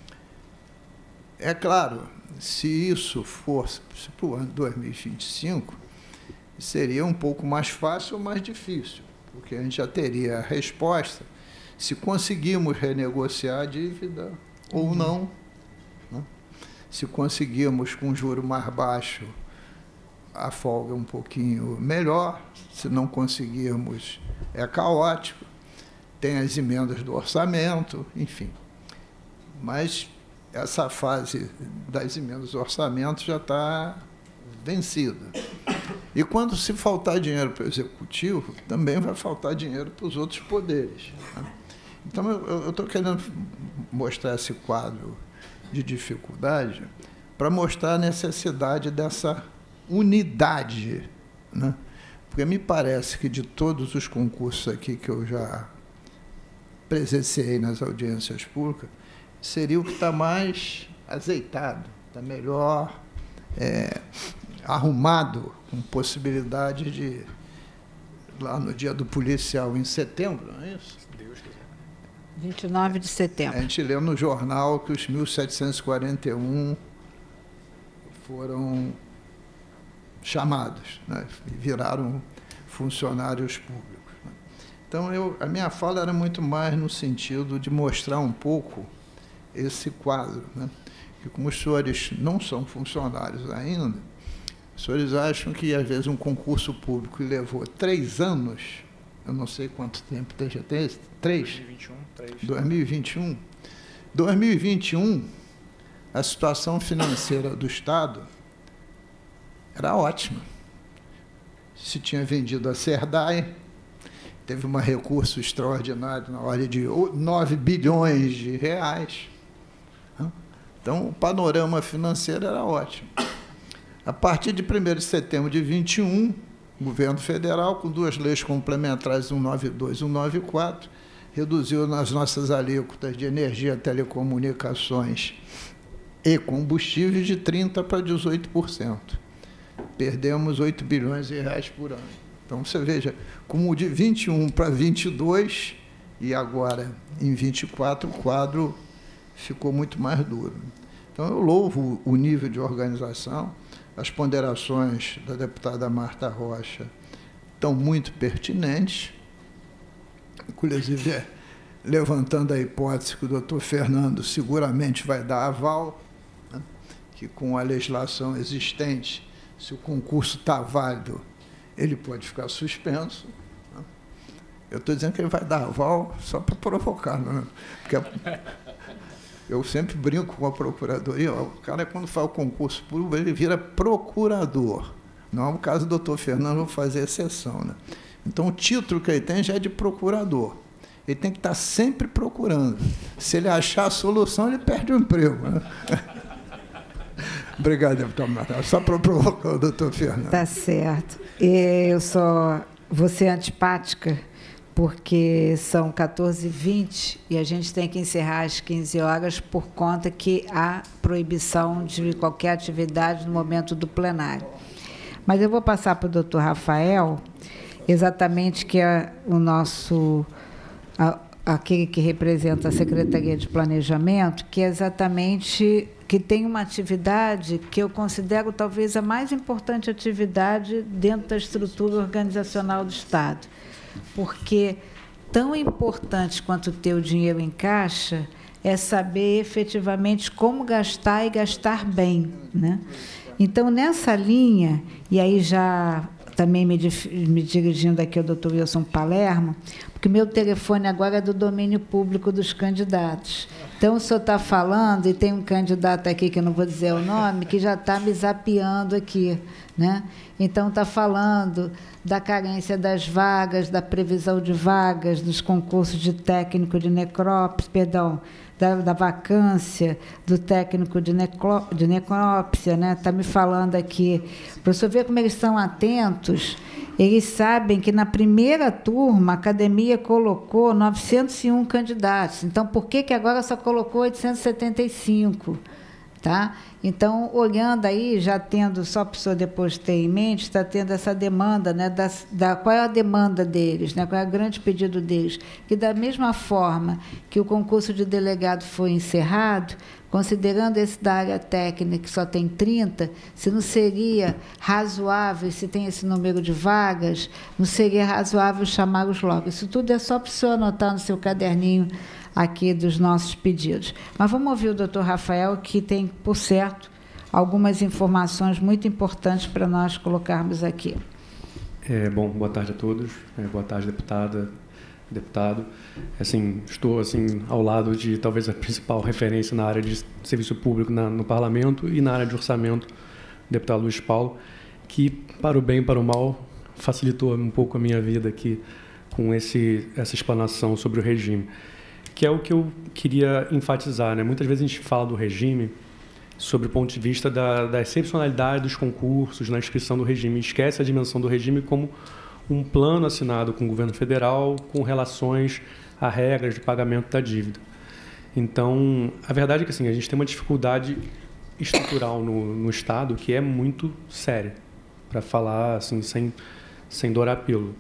É claro, se isso fosse para o ano dois mil e vinte e cinco, seria um pouco mais fácil ou mais difícil, porque a gente já teria a resposta se conseguimos renegociar a dívida ou não, né? Se conseguimos com juro mais baixo, a folga um pouquinho melhor, se não conseguirmos, é caótico, tem as emendas do orçamento, enfim. Mas essa fase das emendas do orçamento já está vencida. E quando se faltar dinheiro para o Executivo, também vai faltar dinheiro para os outros poderes. Né? Então, eu estou querendo mostrar esse quadro de dificuldade para mostrar a necessidade dessa unidade. Né? Porque me parece que de todos os concursos aqui que eu já presenciei nas audiências públicas, seria o que está mais azeitado, está melhor é, arrumado, com possibilidade de, lá no dia do policial, em setembro, não é isso? Deus quiser. vinte e nove de setembro. A gente leu no jornal que os mil setecentos e quarenta e um foram chamados, né? Viraram funcionários públicos. Né? Então, eu, a minha fala era muito mais no sentido de mostrar um pouco esse quadro, né? Que como os senhores não são funcionários ainda, os senhores acham que, às vezes, um concurso público levou três anos, eu não sei quanto tempo já tem, três? dois mil e vinte e um, três. dois mil e vinte e um. dois mil e vinte e um, a situação financeira do Estado era ótima. Se tinha vendido a Serdai, teve um recurso extraordinário na ordem de nove bilhões de reais. Então, o panorama financeiro era ótimo. A partir de primeiro de setembro de vinte e um, o governo federal, com duas leis complementares, cento e noventa e dois e cento e noventa e quatro, reduziu nas nossas alíquotas de energia, telecomunicações e combustíveis de trinta por cento para dezoito por cento. Perdemos oito bilhões de reais por ano. Então, você veja, como de vinte e um para vinte e dois, e agora em vinte e quatro, o quadro ficou muito mais duro. Então, eu louvo o nível de organização, as ponderações da deputada Marta Rocha estão muito pertinentes, inclusive levantando a hipótese que o doutor Fernando seguramente vai dar aval, né, que com a legislação existente, se o concurso está válido, ele pode ficar suspenso. Né? Eu estou dizendo que ele vai dar aval só para provocar, né? Porque a, eu sempre brinco com a procuradoria, ó, o cara, quando faz o concurso público, ele vira procurador. Não é o caso do doutor Fernando, vou fazer exceção. Né? Então, o título que ele tem já é de procurador. Ele tem que estar sempre procurando. Se ele achar a solução, ele perde o emprego. Né? Obrigado, deputado Marta. Só para provocar o doutor Fernando. Está certo. Eu só vou ser antipática, porque são quatorze e vinte e a gente tem que encerrar às quinze horas por conta que há proibição de qualquer atividade no momento do plenário. Mas eu vou passar para o doutor Rafael, exatamente que é o nosso, a, aquele que representa a Secretaria de Planejamento, que é exatamente que tem uma atividade que eu considero talvez a mais importante atividade dentro da estrutura organizacional do Estado. Porque tão importante quanto ter o dinheiro em caixa é saber efetivamente como gastar e gastar bem, né? Então, nessa linha, e aí já também me, me dirigindo aqui ao doutor Wilson Palermo, porque meu telefone agora é do domínio público dos candidatos. Então, o senhor está falando, e tem um candidato aqui, que eu não vou dizer o nome, que já está me zapeando aqui, né? Então, está falando da carência das vagas, da previsão de vagas nos concursos de técnico de necrópsia, perdão, da, da vacância do técnico de, necro, de necrópsia, né? Está me falando aqui, para você ver como eles estão atentos. Eles sabem que, na primeira turma, a academia colocou novecentos e um candidatos. Então, por que, que agora só colocou oitocentos e setenta e cinco? Tá? Então, olhando aí, já tendo, só para o senhor depois ter em mente, está tendo essa demanda, né, da, da, qual é a demanda deles, né, qual é o grande pedido deles, que da mesma forma que o concurso de delegado foi encerrado, considerando esse da área técnica, que só tem trinta, se não seria razoável, se tem esse número de vagas, não seria razoável chamá-los logo. Isso tudo é só para o senhor anotar no seu caderninho aqui dos nossos pedidos. Mas vamos ouvir o doutor Rafael, que tem, por certo, algumas informações muito importantes para nós colocarmos aqui. É, bom, boa tarde a todos. É, boa tarde, deputada, deputado. Assim, estou assim ao lado de talvez a principal referência na área de serviço público na, no Parlamento e na área de orçamento, o deputado Luiz Paulo, que, para o bem e para o mal, facilitou um pouco a minha vida aqui com esse, essa explanação sobre o regime, que é o que eu queria enfatizar, né? Muitas vezes a gente fala do regime sobre o ponto de vista da, da excepcionalidade dos concursos, na inscrição do regime, esquece a dimensão do regime como um plano assinado com o governo federal com relações a regras de pagamento da dívida. Então, a verdade é que assim, a gente tem uma dificuldade estrutural no, no Estado que é muito séria, para falar assim, sem, sem dourar a pílula.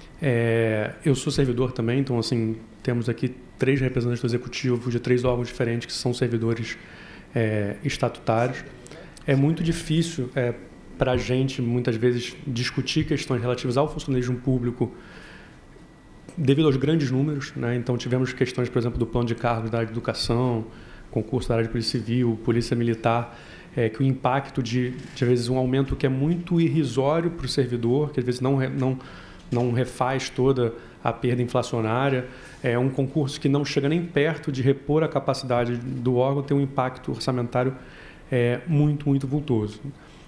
É, eu sou servidor também, então assim, temos aqui três representantes do Executivo de três órgãos diferentes que são servidores é, estatutários. É muito difícil é, para a gente, muitas vezes, discutir questões relativas ao funcionalismo público devido aos grandes números, né? Então, tivemos questões, por exemplo, do plano de cargos da área de educação, concurso da área de polícia civil, polícia militar, é, que o impacto de, de, às vezes, um aumento que é muito irrisório para o servidor, que às vezes não, não, não refaz toda a perda inflacionária, é um concurso que não chega nem perto de repor a capacidade do órgão, tem um impacto orçamentário é, muito, muito vultoso.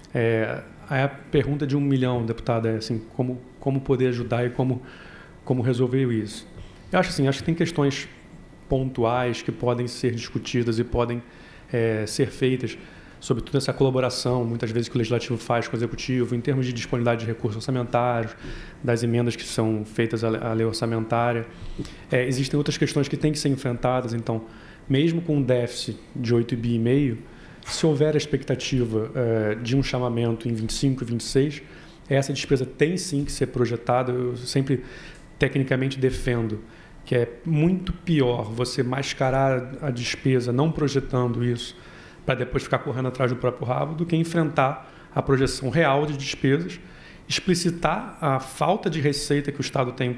É, a pergunta de um milhão, deputada, é assim, como, como poder ajudar e como, como resolver isso? Eu acho assim, acho que tem questões pontuais que podem ser discutidas e podem é, ser feitas, sobretudo essa colaboração, muitas vezes, que o Legislativo faz com o Executivo, em termos de disponibilidade de recursos orçamentários, das emendas que são feitas à lei orçamentária. É, existem outras questões que têm que ser enfrentadas, então, mesmo com um déficit de oito vírgula cinco bi, se houver a expectativa é, de um chamamento em vinte e cinco e vinte e seis, essa despesa tem sim que ser projetada. Eu sempre, tecnicamente, defendo que é muito pior você mascarar a despesa não projetando isso para depois ficar correndo atrás do próprio rabo, do que enfrentar a projeção real de despesas, explicitar a falta de receita que o Estado tem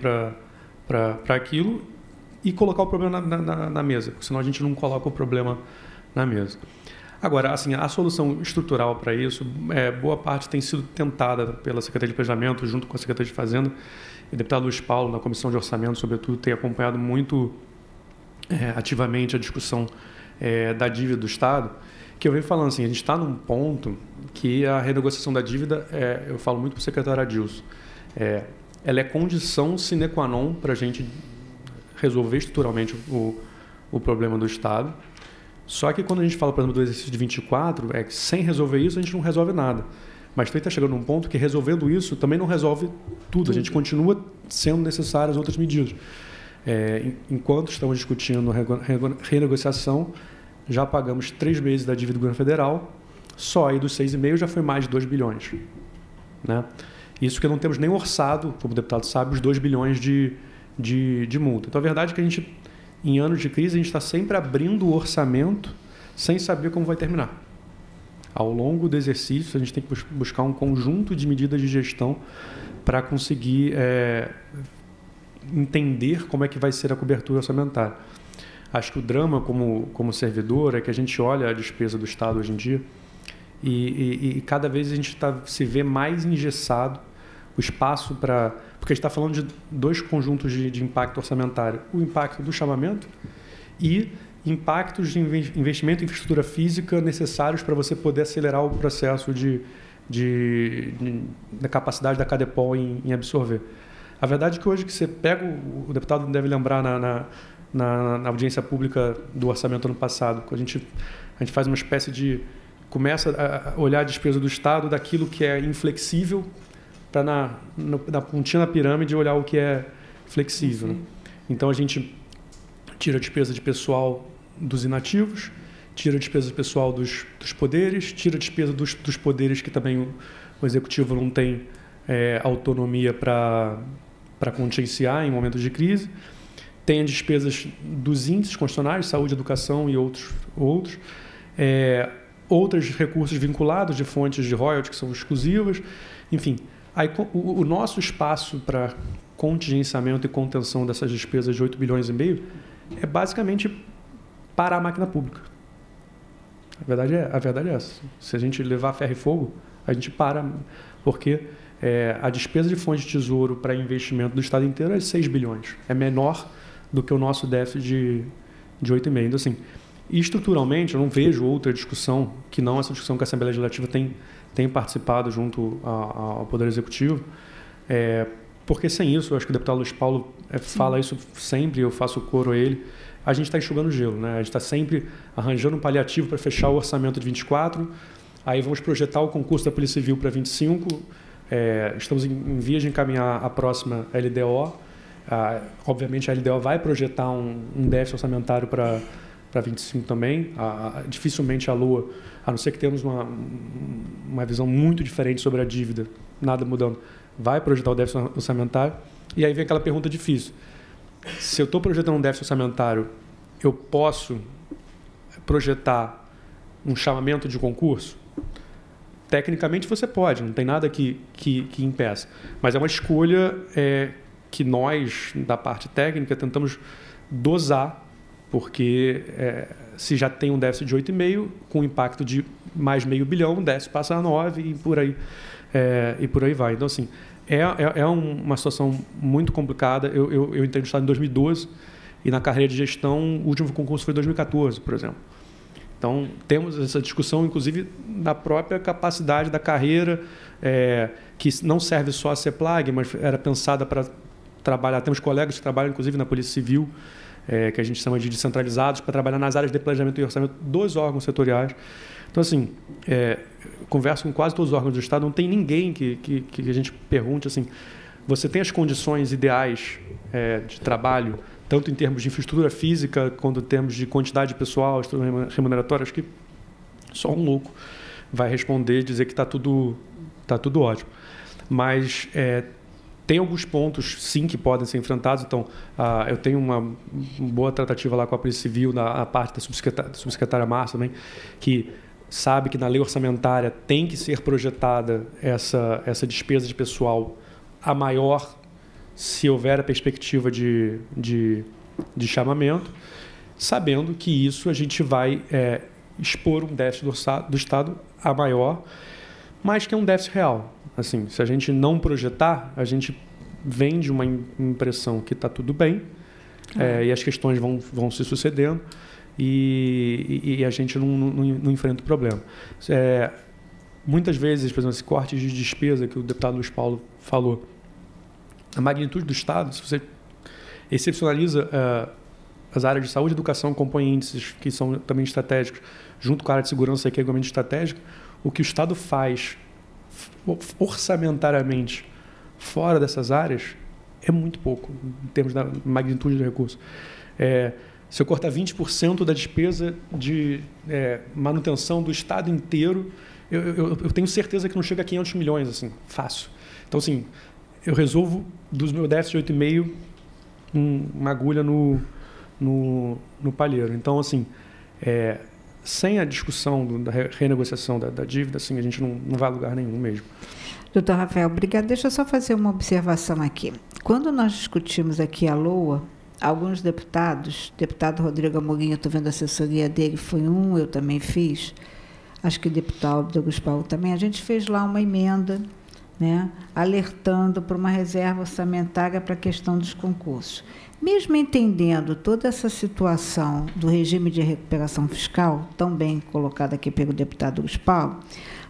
para aquilo e colocar o problema na, na, na mesa, porque senão a gente não coloca o problema na mesa. Agora, assim, a solução estrutural para isso, é, boa parte tem sido tentada pela Secretaria de Planejamento, junto com a Secretaria de Fazenda, e o deputado Luiz Paulo, na Comissão de Orçamento, sobretudo, tem acompanhado muito é, ativamente a discussão é, da dívida do Estado, que eu venho falando assim, a gente está num ponto que a renegociação da dívida, é, eu falo muito para o secretário Adilson, é, ela é condição sine qua non para a gente resolver estruturalmente o, o problema do Estado. Só que quando a gente fala, por exemplo, do exercício de vinte e quatro, é que sem resolver isso a gente não resolve nada. Mas também está chegando num ponto que resolvendo isso também não resolve tudo. A gente continua sendo necessárias outras medidas. É, enquanto estamos discutindo renegociação, já pagamos três meses da dívida do governo federal, só aí dos seis vírgula cinco já foi mais de dois bilhões. Né? Isso que não temos nem orçado, como o deputado sabe, os dois bilhões de, de, de multa. Então, a verdade é que a gente, em anos de crise, a gente está sempre abrindo o orçamento sem saber como vai terminar. Ao longo do exercício, a gente tem que buscar um conjunto de medidas de gestão para conseguir é, entender como é que vai ser a cobertura orçamentária. Acho que o drama como, como servidor é que a gente olha a despesa do Estado hoje em dia e, e, e cada vez a gente tá, se vê mais engessado o espaço para... Porque a gente está falando de dois conjuntos de, de impacto orçamentário. O impacto do chamamento e impactos de investimento em infraestrutura física necessários para você poder acelerar o processo de, de, de, da capacidade da Cadepol em, em absorver. A verdade é que hoje que você pega, o, o deputado deve lembrar na, na, na, na audiência pública do orçamento ano passado, que a gente, a gente faz uma espécie de... começa a olhar a despesa do Estado daquilo que é inflexível para, na, na pontinha da pirâmide, olhar o que é flexível. Né? Então, a gente tira a despesa de pessoal dos inativos, tira a despesa de pessoal dos, dos poderes, tira a despesa dos, dos poderes que também o, o Executivo não tem é, autonomia para para contingenciar em momentos de crise. Tem as despesas dos índices constitucionais, saúde, educação e outros. outros é, outros recursos vinculados de fontes de royalties que são exclusivas. Enfim, aí, o, o nosso espaço para contingenciamento e contenção dessas despesas de oito bilhões e meio é basicamente parar a máquina pública. A verdade é, a verdade é essa. Se a gente levar ferro e fogo, a gente para, porque é, a despesa de fonte de tesouro para investimento do Estado inteiro é de seis bilhões. É menor do que o nosso déficit de, de oito vírgula cinco. Então, assim, e estruturalmente, eu não vejo outra discussão que não essa discussão que a Assembleia Legislativa tem, tem participado junto a, a, ao Poder Executivo, é, porque sem isso, eu acho que o deputado Luiz Paulo é, fala isso sempre, eu faço coro a ele, a gente está enxugando gelo, né? A gente está sempre arranjando um paliativo para fechar o orçamento de vinte e quatro, aí vamos projetar o concurso da Polícia Civil para vinte e cinco, é, estamos em, em vias de encaminhar a próxima L D O, ah, obviamente a L D O vai projetar um, um déficit orçamentário para para vinte e cinco também, a, a, dificilmente a Lua, a não ser que temos uma, uma visão muito diferente sobre a dívida, nada mudando, vai projetar o déficit orçamentário, e aí vem aquela pergunta difícil. Se eu estou projetando um déficit orçamentário, eu posso projetar um chamamento de concurso? Tecnicamente você pode, não tem nada que, que, que impeça, mas é uma escolha é, que nós, da parte técnica, tentamos dosar, porque é, se já tem um déficit de oito vírgula cinco, com impacto de mais meio bilhão, o déficit passa a nove e por aí, é, e por aí vai. Então, assim, é, é, é uma situação muito complicada. Eu, eu, eu entrei no Estado em dois mil e doze e na carreira de gestão, o último concurso foi em dois mil e quatorze, por exemplo. Então, temos essa discussão, inclusive, da própria capacidade da carreira, é, que não serve só a CEPLAG, mas era pensada para trabalhar. Temos colegas que trabalham, inclusive, na Polícia Civil, É, que a gente chama de descentralizados, para trabalhar nas áreas de planejamento e orçamento dos órgãos setoriais. Então, assim, é, converso com quase todos os órgãos do Estado, não tem ninguém que, que, que a gente pergunte assim, você tem as condições ideais é, de trabalho, tanto em termos de infraestrutura física, quanto em termos de quantidade de pessoal, estrutura remuneratória? Acho que só um louco vai responder e dizer que está tudo, tá tudo ótimo. Mas é, tem alguns pontos, sim, que podem ser enfrentados. Então, ah, eu tenho uma, uma boa tratativa lá com a Polícia Civil, na, na parte da subsecretária, da subsecretária Márcia também, que sabe que na lei orçamentária tem que ser projetada essa, essa despesa de pessoal a maior se houver a perspectiva de, de, de chamamento, sabendo que isso a gente vai é, expor um déficit do, do Estado a maior, mas que é um déficit real. Assim, se a gente não projetar, a gente vende uma impressão que está tudo bem, ah. é, e as questões vão, vão se sucedendo e, e, e a gente não, não, não enfrenta o problema. É, muitas vezes, por exemplo, esse corte de despesa que o deputado Luiz Paulo falou, a magnitude do Estado, se você excepcionaliza uh, as áreas de saúde e educação, compõem índices que são também estratégicos, junto com a área de segurança, que é igualmente estratégica, o que o Estado faz orçamentariamente fora dessas áreas é muito pouco, em termos da magnitude do recurso. É, se eu cortar vinte por cento da despesa de é, manutenção do Estado inteiro, eu, eu, eu tenho certeza que não chega a quinhentos milhões, assim, fácil. Então, assim, eu resolvo dos meus déficits de oito vírgula cinco um, uma agulha no, no, no palheiro. Então, assim, é, sem a discussão do, da renegociação da, da dívida, assim, a gente não, não vai a lugar nenhum mesmo. Doutor Rafael, obrigado. Deixa eu só fazer uma observação aqui. Quando nós discutimos aqui a LOA, alguns deputados, deputado Rodrigo Amorim, eu estou vendo a assessoria dele, foi um, eu também fiz, acho que o deputado Douglas Paulo também, a gente fez lá uma emenda, né, alertando para uma reserva orçamentária para a questão dos concursos. Mesmo entendendo toda essa situação do regime de recuperação fiscal, tão bem colocada aqui pelo deputado Luiz Paulo,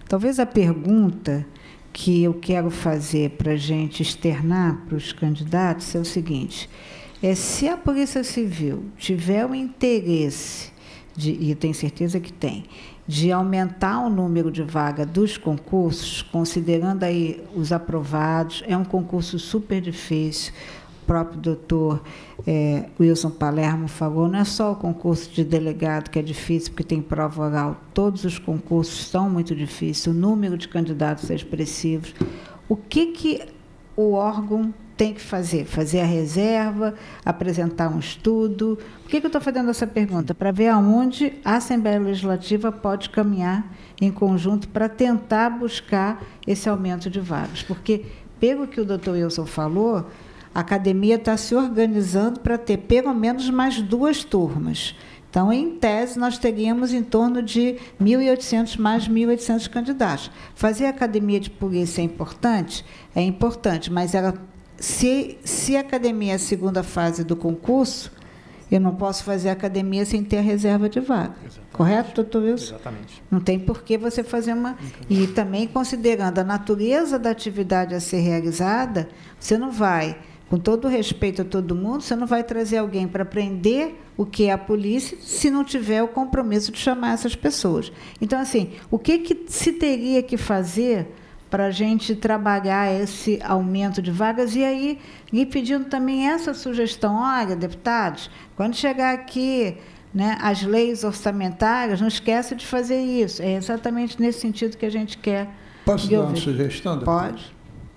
Talvez a pergunta que eu quero fazer para a gente externar para os candidatos é o seguinte: é, se a Polícia Civil tiver o interesse, de, e eu tenho certeza que tem, de aumentar o número de vagas dos concursos, considerando aí os aprovados, é um concurso super difícil. O próprio doutor é, Wilson Palermo falou, não é só o concurso de delegado que é difícil, porque tem prova oral, todos os concursos são muito difíceis, o número de candidatos é expressivo. O que, que o órgão tem que fazer? Fazer a reserva, apresentar um estudo? Por que, que eu estou fazendo essa pergunta? Para ver aonde a Assembleia Legislativa pode caminhar em conjunto para tentar buscar esse aumento de vagas. Porque, pelo que o doutor Wilson falou, a academia está se organizando para ter pelo menos mais duas turmas. Então, em tese, nós teríamos em torno de mil e oitocentos, mais mil e oitocentos candidatos. Fazer a academia de polícia é importante? É importante, mas ela, se, se a academia é a segunda fase do concurso, eu não posso fazer a academia sem ter a reserva de vaga. Exatamente. Correto, doutor Wilson? Exatamente. Não tem por que você fazer uma... E também, considerando a natureza da atividade a ser realizada, você não vai... Com todo o respeito a todo mundo, você não vai trazer alguém para aprender o que é a polícia se não tiver o compromisso de chamar essas pessoas. Então, assim, o que, que se teria que fazer para a gente trabalhar esse aumento de vagas? E aí, lhe pedindo também essa sugestão, olha, deputados, quando chegar aqui, né, as leis orçamentárias, não esqueça de fazer isso. É exatamente nesse sentido que a gente quer. Posso dar uma sugestão, deputado? Pode.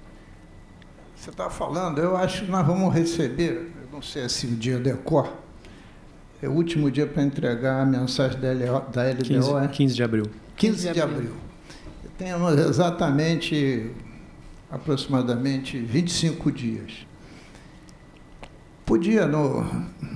Você está falando, eu acho que nós vamos receber, eu não sei se o dia decor, é o último dia para entregar a mensagem da L D O, é? quinze de abril. quinze de abril. Temos exatamente, aproximadamente, vinte e cinco dias. Podia, no,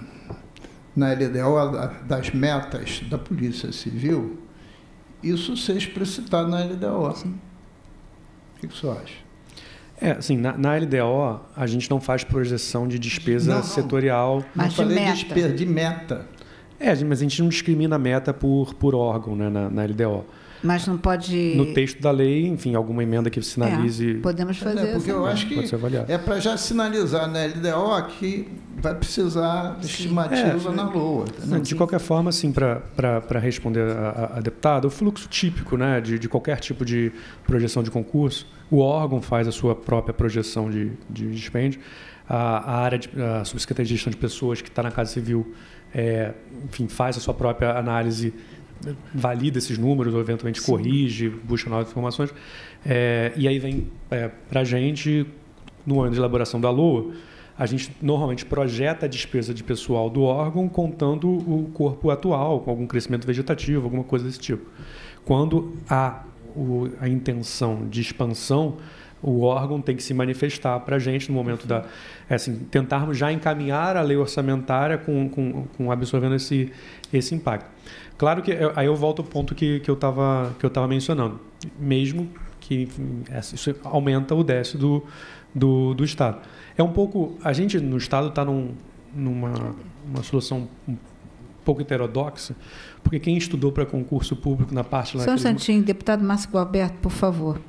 na L D O, das metas da Polícia Civil, isso ser explicitado na L D O. Sim. O que você acha? É, assim, na, na L D O, a gente não faz projeção de despesa não, não. setorial. Mas não falei de despesa, de meta. É, mas a gente não discrimina meta por, por órgão, né, na, na L D O. Mas não pode... No texto da lei, enfim, alguma emenda que sinalize... É, podemos fazer é, porque eu acho que é para já sinalizar na L D O que vai precisar de estimativa é, na LOA. Né? De qualquer forma, assim, para responder a, a deputada, o fluxo típico, né, de, de qualquer tipo de projeção de concurso, o órgão faz a sua própria projeção de, de dispêndio, a, a área de a Subsecretaria de Gestão de Pessoas, que está na Casa Civil, é, enfim, faz a sua própria análise, valida esses números, ou eventualmente Sim. corrige, busca novas informações. É, e aí vem é, para a gente, no ano de elaboração da LOA, a gente normalmente projeta a despesa de pessoal do órgão contando o corpo atual, com algum crescimento vegetativo, alguma coisa desse tipo. Quando há o, a intenção de expansão, o órgão tem que se manifestar para a gente no momento da... É assim, tentarmos já encaminhar a lei orçamentária com, com, com absorvendo esse, esse impacto. Claro que aí eu volto ao ponto que, que eu estava que eu estava mencionando. Mesmo que enfim, isso aumenta o déficit do, do, do Estado. É um pouco... A gente, no Estado, está num, numa uma solução um pouco heterodoxa, porque quem estudou para concurso público na parte... Só um instantinho, deputado Márcio Gualberto, por favor.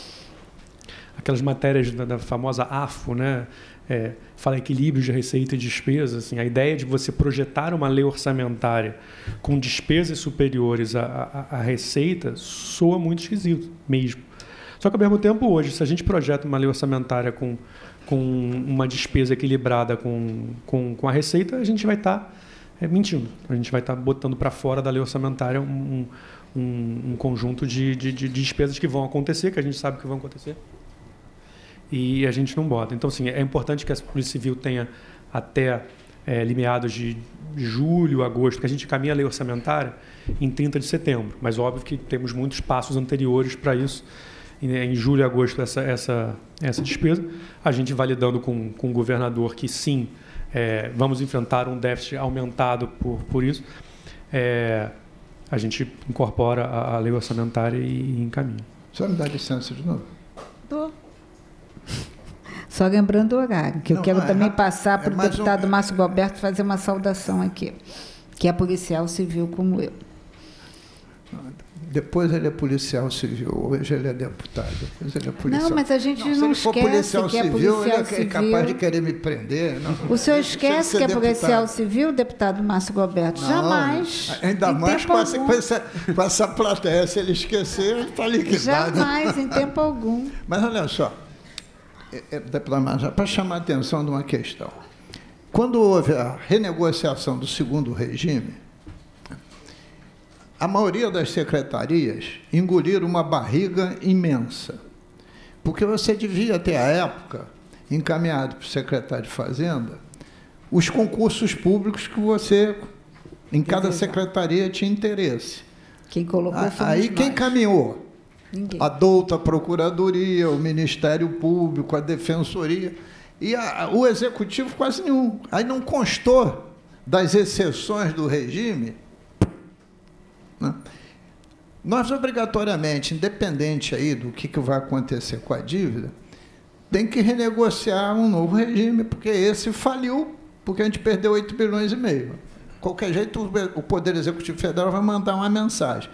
Aquelas matérias da, da famosa A F O, né? É, fala equilíbrio de receita e despesa. Assim, a ideia de você projetar uma lei orçamentária com despesas superiores à, à, à receita soa muito esquisito, mesmo. Só que, ao mesmo tempo, hoje, se a gente projeta uma lei orçamentária com, com uma despesa equilibrada com, com, com a receita, a gente vai estar tá, é, mentindo. A gente vai estar tá botando para fora da lei orçamentária um, um, um conjunto de, de, de despesas que vão acontecer, que a gente sabe que vão acontecer, e a gente não bota. Então, assim, é importante que a Polícia Civil tenha até é, limiados de julho, agosto, que a gente caminha a lei orçamentária em trinta de setembro, mas óbvio que temos muitos passos anteriores para isso. Em julho e agosto, essa, essa, essa despesa, a gente validando com, com o governador que sim, é, vamos enfrentar um déficit aumentado por, por isso, é, a gente incorpora a, a lei orçamentária e, e encaminha. Só me dá licença de novo? Dou. Só lembrando o horário, que não, eu quero é, também passar para o é deputado um... Márcio Gualberto fazer uma saudação aqui, que é policial civil como eu. Depois ele é policial civil, hoje ele é deputado, depois ele é policial. Não, mas a gente não, não esquece que policial que é civil, policial ele civil. é capaz de querer me prender. Não, o senhor não esquece que é policial civil, deputado Márcio Galberto? Não, Ainda ainda mais com essa, com, essa, com essa plateia. Se ele esquecer, ele está liquidado. Jamais, em tempo algum. Mas olha só, é, é, deputado Márcio, para chamar a atenção de uma questão. Quando houve a renegociação do segundo regime, a maioria das secretarias engoliram uma barriga imensa, porque você devia ter, à época, encaminhado para o secretário de Fazenda os concursos públicos que você, em cada secretaria, tinha interesse. Quem colocou foi Aí quem nós. caminhou? Ninguém. A douta Procuradoria, o Ministério Público, a Defensoria, e a, o Executivo quase nenhum. Aí não constou das exceções do regime. Nós, obrigatoriamente, independente aí do que, que vai acontecer com a dívida, tem que renegociar um novo regime, porque esse faliu, porque a gente perdeu oito bilhões e meio. De qualquer jeito, o Poder Executivo Federal vai mandar uma mensagem.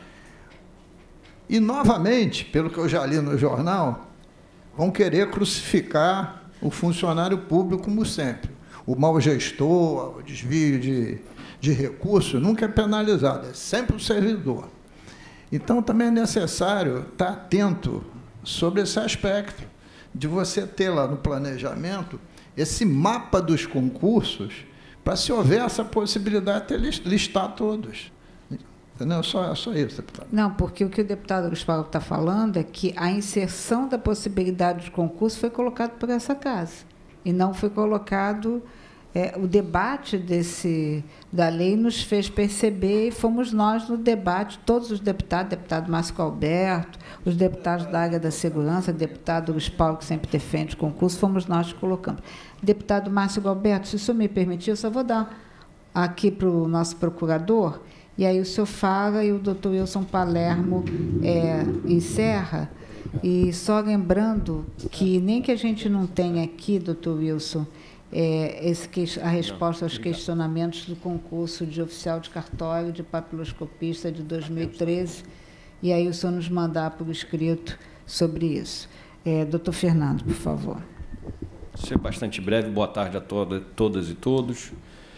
E, novamente, pelo que eu já li no jornal, vão querer crucificar o funcionário público como sempre. O mau gestor, o desvio de... de recursos nunca é penalizado, é sempre o servidor. Então, também é necessário estar atento sobre esse aspecto, de você ter lá no planejamento esse mapa dos concursos, para, se houver essa possibilidade, ter, listar todos. Entendeu? Só, só isso, deputado. Não, porque o que o deputado Luiz Paulo está falando é que a inserção da possibilidade de concurso foi colocado por essa casa, e não foi colocado... É, o debate desse, da lei nos fez perceber, e fomos nós no debate, todos os deputados, deputado Márcio Alberto, os deputados da área da segurança, deputado Luiz Paulo, que sempre defende o concurso, fomos nós que colocamos. Deputado Márcio Alberto, se o senhor me permitir, eu só vou dar aqui para o nosso procurador, e aí o senhor fala e o doutor Wilson Palermo é, encerra. E só lembrando que nem que a gente não tenha aqui, doutor Wilson, É, esse, a resposta aos questionamentos do concurso de oficial de cartório de papiloscopista de dois mil e treze, e aí o senhor nos mandar por escrito sobre isso. É, doutor Fernando, por favor. Vou ser bastante breve. Boa tarde a toda, todas e todos.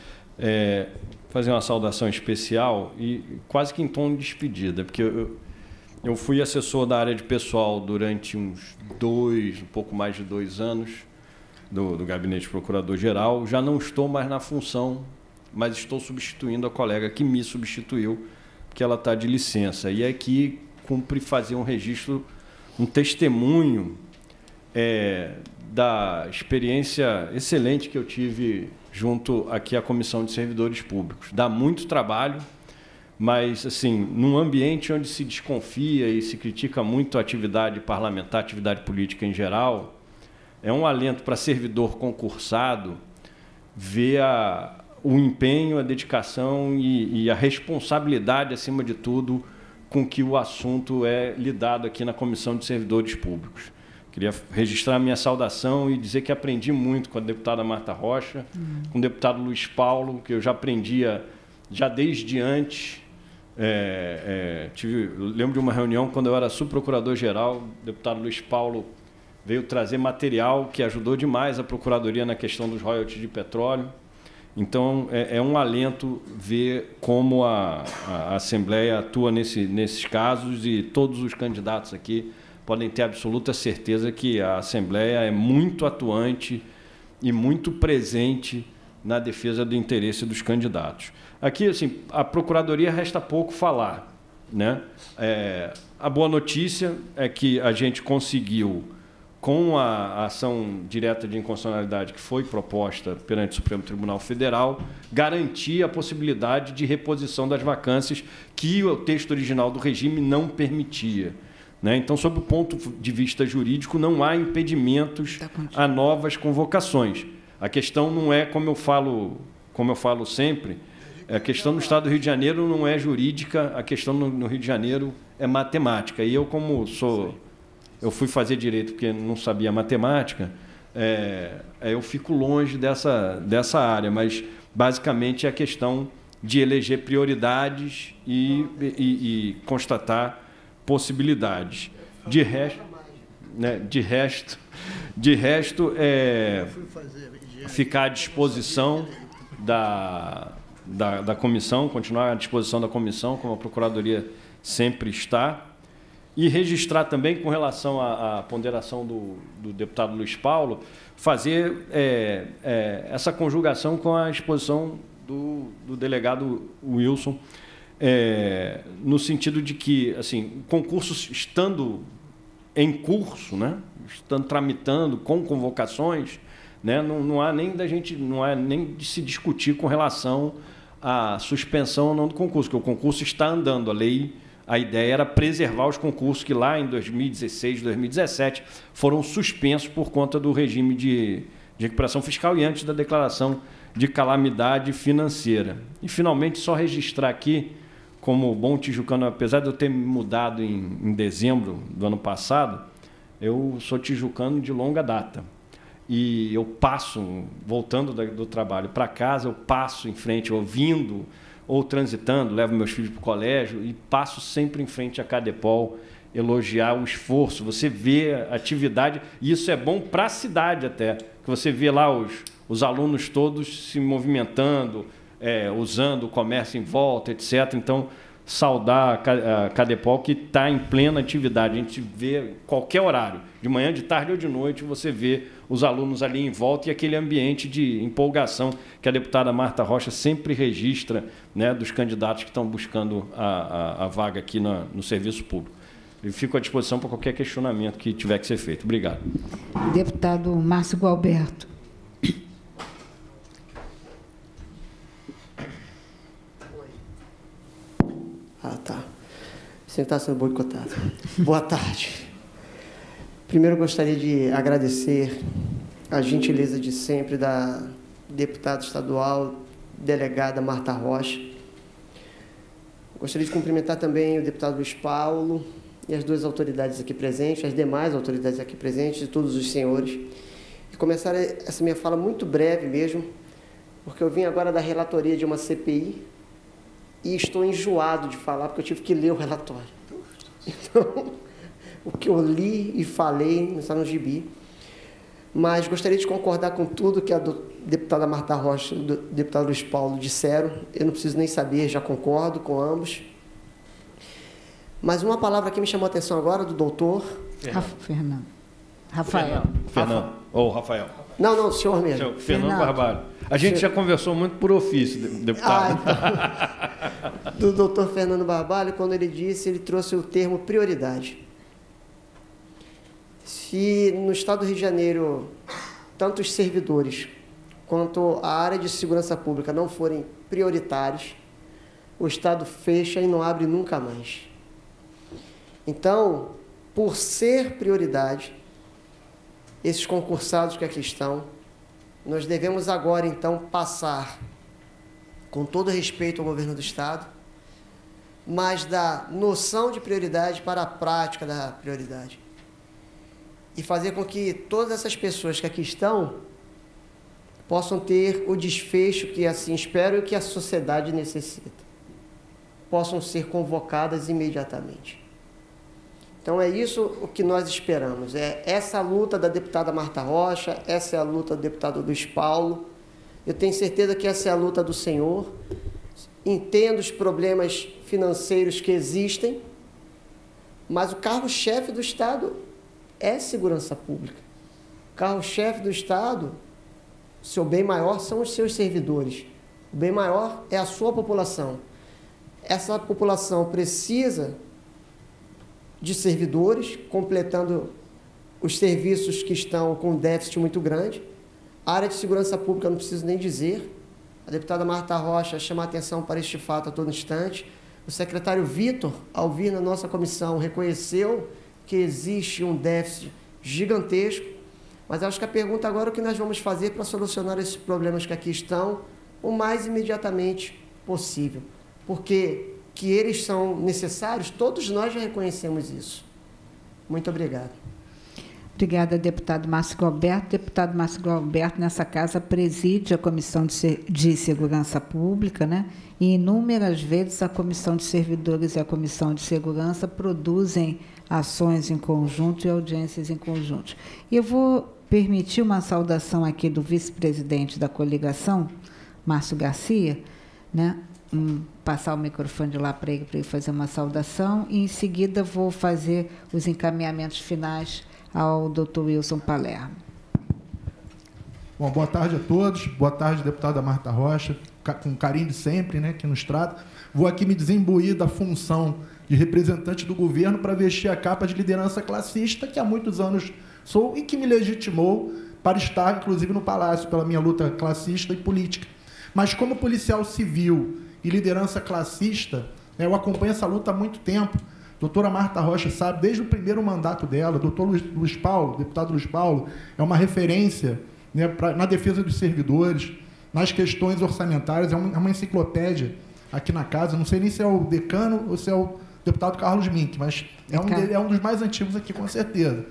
É, fazer uma saudação especial e quase que em tom de despedida, porque eu, eu fui assessor da área de pessoal durante uns dois, um pouco mais de dois anos, Do, do Gabinete Procurador-Geral. Já não estou mais na função, mas estou substituindo a colega que me substituiu, porque ela está de licença. E aqui cumpre fazer um registro, um testemunho é, da experiência excelente que eu tive junto aqui à Comissão de Servidores Públicos. Dá muito trabalho, mas, assim, num ambiente onde se desconfia e se critica muito a atividade parlamentar, a atividade política em geral, é um alento para servidor concursado ver a, o empenho, a dedicação e, e a responsabilidade, acima de tudo, com que o assunto é lidado aqui na Comissão de Servidores Públicos. Queria registrar a minha saudação e dizer que aprendi muito com a deputada Marta Rocha, uhum. com o deputado Luiz Paulo, que eu já aprendia já desde antes. É, é, tive, lembro de uma reunião quando eu era subprocurador-geral, o deputado Luiz Paulo veio trazer material que ajudou demais a Procuradoria na questão dos royalties de petróleo. Então, é, é um alento ver como a, a Assembleia atua nesse, nesses casos, e todos os candidatos aqui podem ter absoluta certeza que a Assembleia é muito atuante e muito presente na defesa do interesse dos candidatos. Aqui, assim, a Procuradoria resta pouco falar, né? É, a boa notícia é que a gente conseguiu, com a ação direta de inconstitucionalidade que foi proposta perante o Supremo Tribunal Federal, garantir a possibilidade de reposição das vacâncias que o texto original do regime não permitia. Né? Então, sob o ponto de vista jurídico, não há impedimentos a novas convocações. A questão não é, como eu falo, como eu falo sempre, a questão no Estado do Rio de Janeiro não é jurídica, a questão no Rio de Janeiro é matemática. E eu, como sou... eu fui fazer direito porque não sabia matemática, é, eu fico longe dessa, dessa área, mas, basicamente, é a questão de eleger prioridades e, e, e constatar possibilidades. De resto, né, de resto, de resto é ficar à disposição da, da, da comissão, continuar à disposição da comissão, como a Procuradoria sempre está, e registrar também, com relação à, à ponderação do, do deputado Luiz Paulo, fazer é, é, essa conjugação com a exposição do, do delegado Wilson, é, no sentido de que, assim, concursos estando em curso, né, estando tramitando com convocações, né, não, não há nem da gente, não há nem de se discutir com relação à suspensão ou não do concurso, porque o concurso está andando, a lei. A ideia era preservar os concursos que lá em dois mil e dezesseis, dois mil e dezessete foram suspensos por conta do regime de, de recuperação fiscal e antes da declaração de calamidade financeira. E, finalmente, só registrar aqui, como bom tijucano, apesar de eu ter me mudado em, em dezembro do ano passado, eu sou tijucano de longa data. E eu passo, voltando do trabalho para casa, eu passo em frente, ouvindo ou transitando, levo meus filhos para o colégio e passo sempre em frente à Cadepol, elogiar o esforço. Você vê a atividade, e isso é bom para a cidade até, que você vê lá os, os alunos todos se movimentando, é, usando o comércio em volta, etcétera. Então, saudar a Cadepol, que está em plena atividade. A gente vê qualquer horário, de manhã, de tarde ou de noite, você vê os alunos ali em volta e aquele ambiente de empolgação que a deputada Marta Rocha sempre registra, né, dos candidatos que estão buscando a, a, a vaga aqui na, no serviço público. Eu fico à disposição para qualquer questionamento que tiver que ser feito. Obrigado. Deputado Márcio Gualberto. Ah, tá. Você está sendo boicotado. Boa tarde. Primeiro, gostaria de agradecer a gentileza de sempre da deputada estadual, delegada Marta Rocha. Gostaria de cumprimentar também o deputado Luiz Paulo e as duas autoridades aqui presentes, as demais autoridades aqui presentes e todos os senhores. E começar essa minha fala muito breve mesmo, porque eu vim agora da relatoria de uma C P I e estou enjoado de falar, porque eu tive que ler o relatório. Então, o que eu li e falei não está no gibi. Mas gostaria de concordar com tudo que a deputada Marta Rocha e o deputado Luiz Paulo disseram. Eu não preciso nem saber, já concordo com ambos. Mas uma palavra que me chamou a atenção agora, do doutor... Fernando. Fernando. Rafael. Fernando. Ou Rafael. Não, não, o senhor mesmo. Senhor Fernando Barbalho. A gente já conversou muito por ofício, deputado. Ah, então, do doutor Fernando Barbalho, quando ele disse, ele trouxe o termo prioridade. Se no Estado do Rio de Janeiro, tanto os servidores quanto a área de segurança pública não forem prioritários, o Estado fecha e não abre nunca mais. Então, por ser prioridade, esses concursados que aqui estão, nós devemos agora, então, passar, com todo respeito ao governo do Estado, mas da noção de prioridade para a prática da prioridade. E fazer com que todas essas pessoas que aqui estão possam ter o desfecho que assim espero e que a sociedade necessita. Possam ser convocadas imediatamente. Então, é isso o que nós esperamos. É essa luta da deputada Marta Rocha, essa é a luta do deputado Luiz Paulo. Eu tenho certeza que essa é a luta do senhor. Entendo os problemas financeiros que existem, mas o carro-chefe do Estado é segurança pública. O carro-chefe do Estado, seu bem maior são os seus servidores. O bem maior é a sua população. Essa população precisa de servidores, completando os serviços que estão com um déficit muito grande. A área de segurança pública, não preciso nem dizer. A deputada Marta Rocha chama a atenção para este fato a todo instante. O secretário Vitor, ao vir na nossa comissão, reconheceu que existe um déficit gigantesco, mas acho que a pergunta agora é o que nós vamos fazer para solucionar esses problemas que aqui estão o mais imediatamente possível, porque que eles são necessários, todos nós já reconhecemos isso. Muito obrigado. Obrigada, deputado Márcio Galberto. Deputado Márcio Galberto, nessa casa, preside a Comissão de Segurança Pública, né? E inúmeras vezes a Comissão de Servidores e a Comissão de Segurança produzem ações em conjunto e audiências em conjunto. Eu vou permitir uma saudação aqui do vice-presidente da coligação, Márcio Garcia, né? Um, passar o microfone de lá para ele, para ele fazer uma saudação, e, em seguida, vou fazer os encaminhamentos finais ao doutor Wilson Palermo. Bom, boa tarde a todos. Boa tarde, deputada Marta Rocha, com carinho de sempre, né, que nos trata. Vou aqui me desembuir da função de representante do governo para vestir a capa de liderança classista, que há muitos anos sou e que me legitimou para estar, inclusive, no Palácio, pela minha luta classista e política. Mas, como policial civil e liderança classista, né, eu acompanho essa luta há muito tempo. A doutora Marta Rocha sabe, desde o primeiro mandato dela, o doutor Luiz, Luiz Paulo, deputado Luiz Paulo, é uma referência, né, pra, na defesa dos servidores, nas questões orçamentárias, é uma, é uma enciclopédia aqui na casa. Não sei nem se é o decano ou se é o deputado Carlos Mink, mas é um, dele, é um dos mais antigos aqui, com certeza.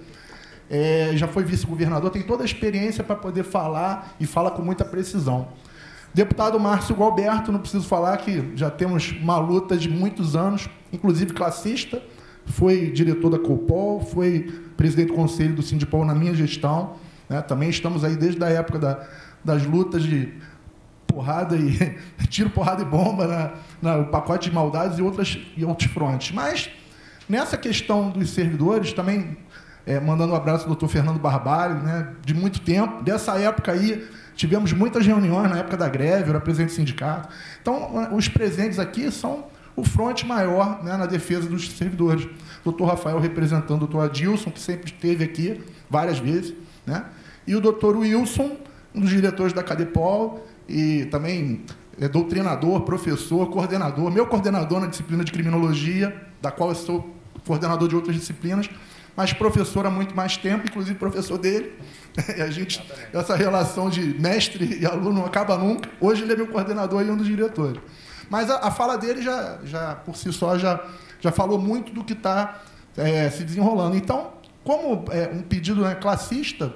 É, já foi vice-governador, tem toda a experiência para poder falar e fala com muita precisão. Deputado Márcio Galberto, não preciso falar que já temos uma luta de muitos anos, inclusive classista, foi diretor da Copol, foi presidente do conselho do Sindipol na minha gestão, né? Também estamos aí desde a época da, das lutas de porrada e tiro, porrada e bomba, na, na, o pacote de maldades e, outras, e outros frontes. Mas, nessa questão dos servidores, também é, mandando um abraço ao doutor Fernando Barbalho, né, de muito tempo, dessa época aí, tivemos muitas reuniões na época da greve, eu era presidente do sindicato. Então, os presentes aqui são o fronte maior, né, na defesa dos servidores. Doutor Rafael representando o doutor Adilson, que sempre esteve aqui várias vezes, né, e o doutor Wilson, um dos diretores da Cadepol, e também é doutrinador, professor, coordenador, meu coordenador na disciplina de criminologia, da qual eu sou coordenador de outras disciplinas, mas professor há muito mais tempo, inclusive professor dele. E a gente, essa relação de mestre e aluno não acaba nunca. Hoje ele é meu coordenador e um dos diretores. Mas a, a fala dele, já, já, por si só, já, já falou muito do que está é, se desenrolando. Então, como é, um pedido, né, classista,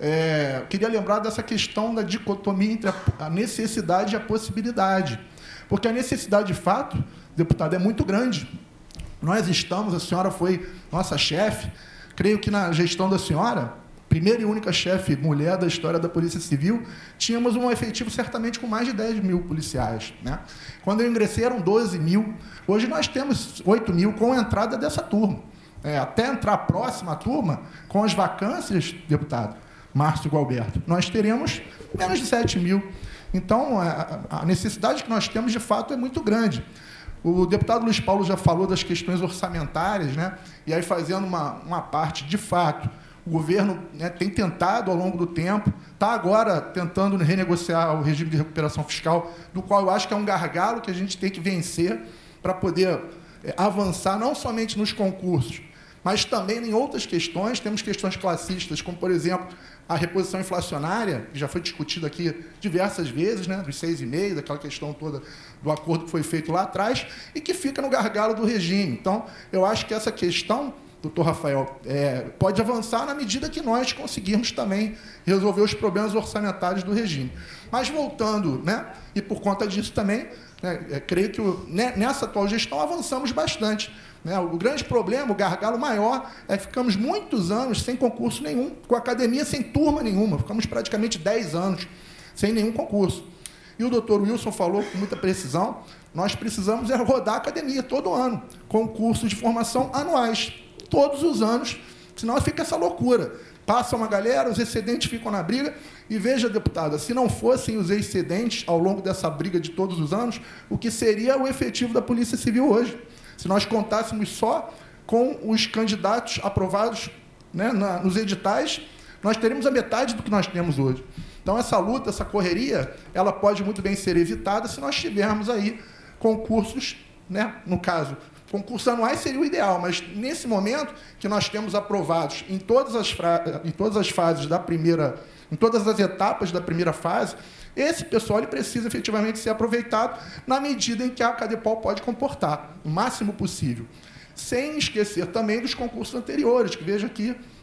é, queria lembrar dessa questão da dicotomia entre a, a necessidade e a possibilidade. Porque a necessidade, de fato, deputado, é muito grande. Nós estamos, a senhora foi nossa chefe, creio que na gestão da senhora, primeira e única chefe mulher da história da Polícia Civil, tínhamos um efetivo certamente com mais de dez mil policiais, né? Quando eu ingressei eram doze mil, hoje nós temos oito mil com a entrada dessa turma. É, até entrar a próxima turma, com as vacâncias, deputado Márcio Galberto, nós teremos menos de sete mil. Então, a, a necessidade que nós temos, de fato, é muito grande. O deputado Luiz Paulo já falou das questões orçamentárias, né? E aí, fazendo uma, uma parte, de fato, o governo, né, tem tentado, ao longo do tempo, está agora tentando renegociar o regime de recuperação fiscal, do qual eu acho que é um gargalo que a gente tem que vencer para poder é, avançar, não somente nos concursos, mas também em outras questões. Temos questões classistas, como, por exemplo, a reposição inflacionária, que já foi discutida aqui diversas vezes, né, dos seis vírgula cinco, daquela questão toda do acordo que foi feito lá atrás, e que fica no gargalo do regime. Então, eu acho que essa questão, doutor Rafael, é, pode avançar na medida que nós conseguirmos também resolver os problemas orçamentários do regime. Mas, voltando, né, e por conta disso também, né, é, creio que o, né, nessa atual gestão avançamos bastante. Né? O grande problema, o gargalo maior, é que ficamos muitos anos sem concurso nenhum, com a academia sem turma nenhuma, ficamos praticamente dez anos sem nenhum concurso. E o doutor Wilson falou com muita precisão, nós precisamos é rodar a academia todo ano, com cursos de formação anuais, todos os anos, senão fica essa loucura. Passa uma galera, os excedentes ficam na briga, e veja, deputada, se não fossem os excedentes ao longo dessa briga de todos os anos, o que seria o efetivo da Polícia Civil hoje? Se nós contássemos só com os candidatos aprovados, né, na, nos editais, nós teríamos a metade do que nós temos hoje. Então, essa luta, essa correria, ela pode muito bem ser evitada se nós tivermos aí concursos, né, no caso, concursos anuais seria o ideal, mas nesse momento que nós temos aprovados em todas as, em todas as fases da primeira, em todas as etapas da primeira fase, esse pessoal ele precisa efetivamente ser aproveitado na medida em que a Cadepol pode comportar, o máximo possível. Sem esquecer também dos concursos anteriores, que veja aqui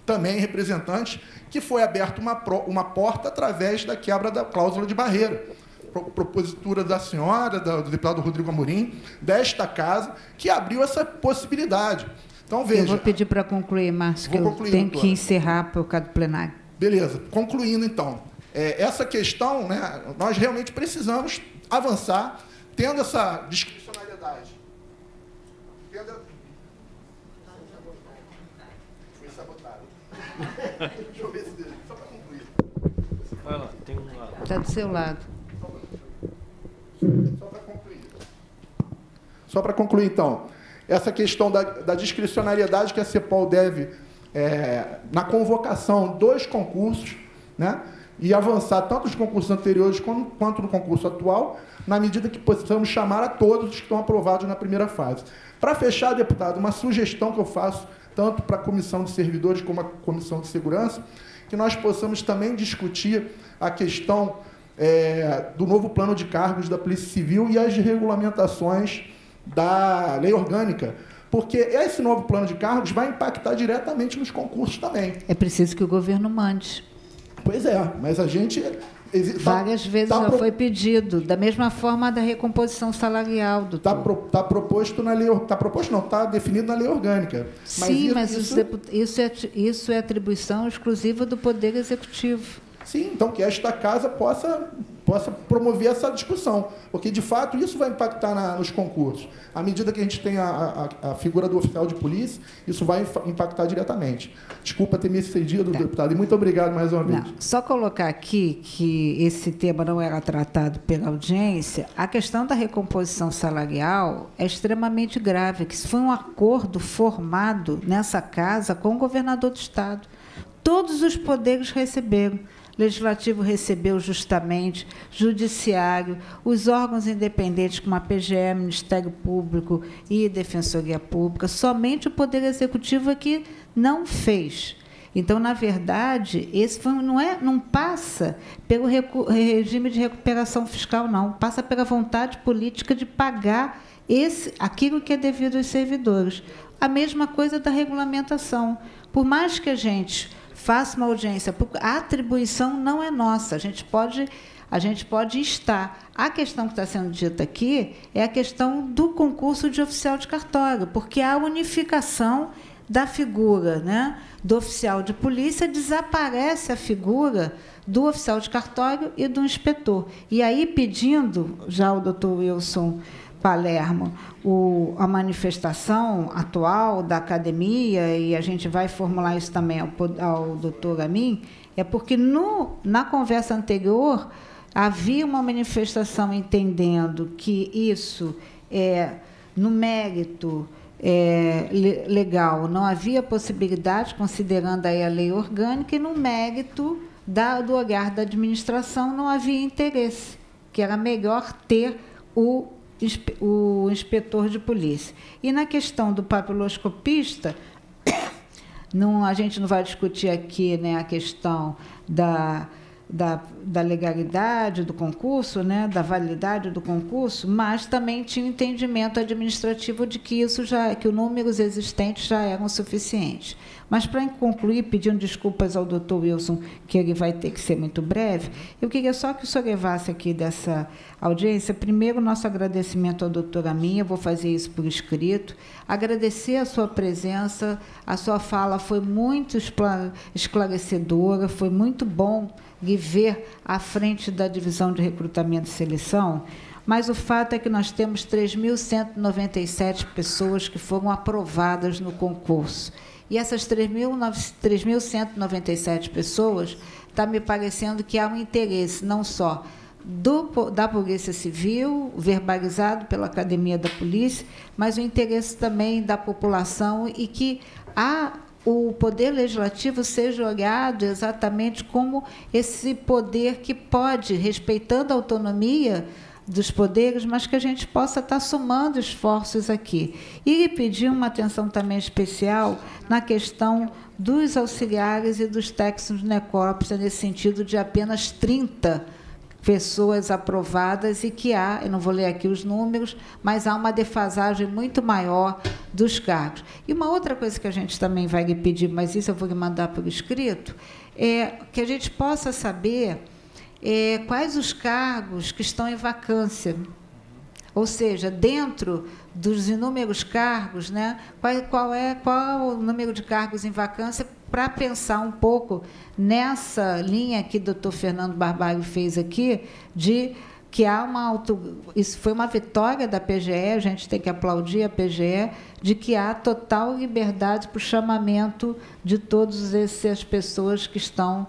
também representantes, que foi aberta uma, uma porta através da quebra da cláusula de barreira. Propositura da senhora, do deputado Rodrigo Amorim, desta casa, que abriu essa possibilidade. Então, veja... Eu vou pedir para concluir, Márcio, que eu tenho que encerrar por causa do plenário. Beleza. Concluindo, então, é, essa questão, né, nós realmente precisamos avançar, tendo essa discricionariedade. Tendo... Foi sabotado. Deixa eu ver se... Só para concluir. Vai lá, tem um lado. Está do seu lado. Só para concluir. Só para concluir, então, essa questão da, da discricionariedade que a CEPOL deve, é, na convocação dos concursos, né, e avançar tanto os concursos anteriores quanto, quanto no concurso atual, na medida que possamos chamar a todos os que estão aprovados na primeira fase. Para fechar, deputado, uma sugestão que eu faço, tanto para a Comissão de Servidores como a Comissão de Segurança, que nós possamos também discutir a questão é, do novo plano de cargos da Polícia Civil e as regulamentações da lei orgânica, porque esse novo plano de cargos vai impactar diretamente nos concursos também. É preciso que o governo mande. Pois é, mas a gente... Várias tá, vezes tá já pro... foi pedido, da mesma forma da recomposição salarial, doutor. Está pro, tá proposto na lei... Está proposto, não, está definido na lei orgânica. Mas Sim, isso, mas isso... Isso, é, isso é atribuição exclusiva do Poder Executivo. Sim, então que esta casa possa, possa promover essa discussão, porque, de fato, isso vai impactar na, nos concursos. À medida que a gente tem a, a, a figura do oficial de polícia, isso vai impactar diretamente. Desculpa ter me excedido, tá. Deputado, e muito obrigado mais uma vez. Não, só colocar aqui que esse tema não era tratado pela audiência, a questão da recomposição salarial é extremamente grave, que isso foi um acordo formado nessa casa com o governador do Estado. Todos os poderes receberam. Legislativo recebeu justamente, Judiciário, os órgãos independentes como a P G E, Ministério Público e Defensoria Pública, somente o Poder Executivo é que não fez. Então, na verdade, esse foi, não, é, não passa pelo recu, regime de recuperação fiscal, não, passa pela vontade política de pagar esse, aquilo que é devido aos servidores. A mesma coisa da regulamentação. Por mais que a gente... faça uma audiência, a atribuição não é nossa, a gente pode, a gente pode estar. A questão que está sendo dita aqui é a questão do concurso de oficial de cartório, porque a unificação da figura, né, do oficial de polícia, desaparece a figura do oficial de cartório e do inspetor. E aí, pedindo, já o doutor Wilson Palermo, o, a manifestação atual da academia, e a gente vai formular isso também ao, ao doutor Amin, é porque no, na conversa anterior havia uma manifestação entendendo que isso, é, no mérito é, legal, não havia possibilidade, considerando aí a lei orgânica, e no mérito da, do olhar da administração não havia interesse, que era melhor ter o o inspetor de polícia. E na questão do papiloscopista, não, a gente não vai discutir aqui, né, a questão da, da, da legalidade do concurso, né, da validade do concurso, mas também tinha um entendimento administrativo de que isso já, que os números existentes já eram suficientes. Mas, para concluir, pedindo desculpas ao doutor Wilson, que ele vai ter que ser muito breve, eu queria só que o senhor levasse aqui dessa audiência, primeiro, nosso agradecimento ao doutor Amin, eu vou fazer isso por escrito, agradecer a sua presença, a sua fala foi muito esclarecedora, foi muito bom lhe ver à frente da Divisão de Recrutamento e Seleção, mas o fato é que nós temos três mil cento e noventa e sete pessoas que foram aprovadas no concurso. E essas três mil cento e noventa e sete pessoas, está me parecendo que há um interesse não só do, da Polícia Civil, verbalizado pela Academia da Polícia, mas o interesse também da população e que a, o Poder Legislativo seja olhado exatamente como esse poder que pode, respeitando a autonomia dos poderes, mas que a gente possa estar somando esforços aqui. E lhe pedir uma atenção também especial na questão dos auxiliares e dos técnicos de necrópsia, nesse sentido de apenas trinta pessoas aprovadas e que há, eu não vou ler aqui os números, mas há uma defasagem muito maior dos cargos. E uma outra coisa que a gente também vai lhe pedir, mas isso eu vou lhe mandar por escrito, é que a gente possa saber é, quais os cargos que estão em vacância. Ou seja, dentro dos inúmeros cargos, né, qual, qual é qual o número de cargos em vacância, para pensar um pouco nessa linha que o doutor Fernando Barbalho fez aqui, de que há uma auto... Isso foi uma vitória da P G E, a gente tem que aplaudir a P G E, de que há total liberdade para o chamamento de todas essas pessoas que estão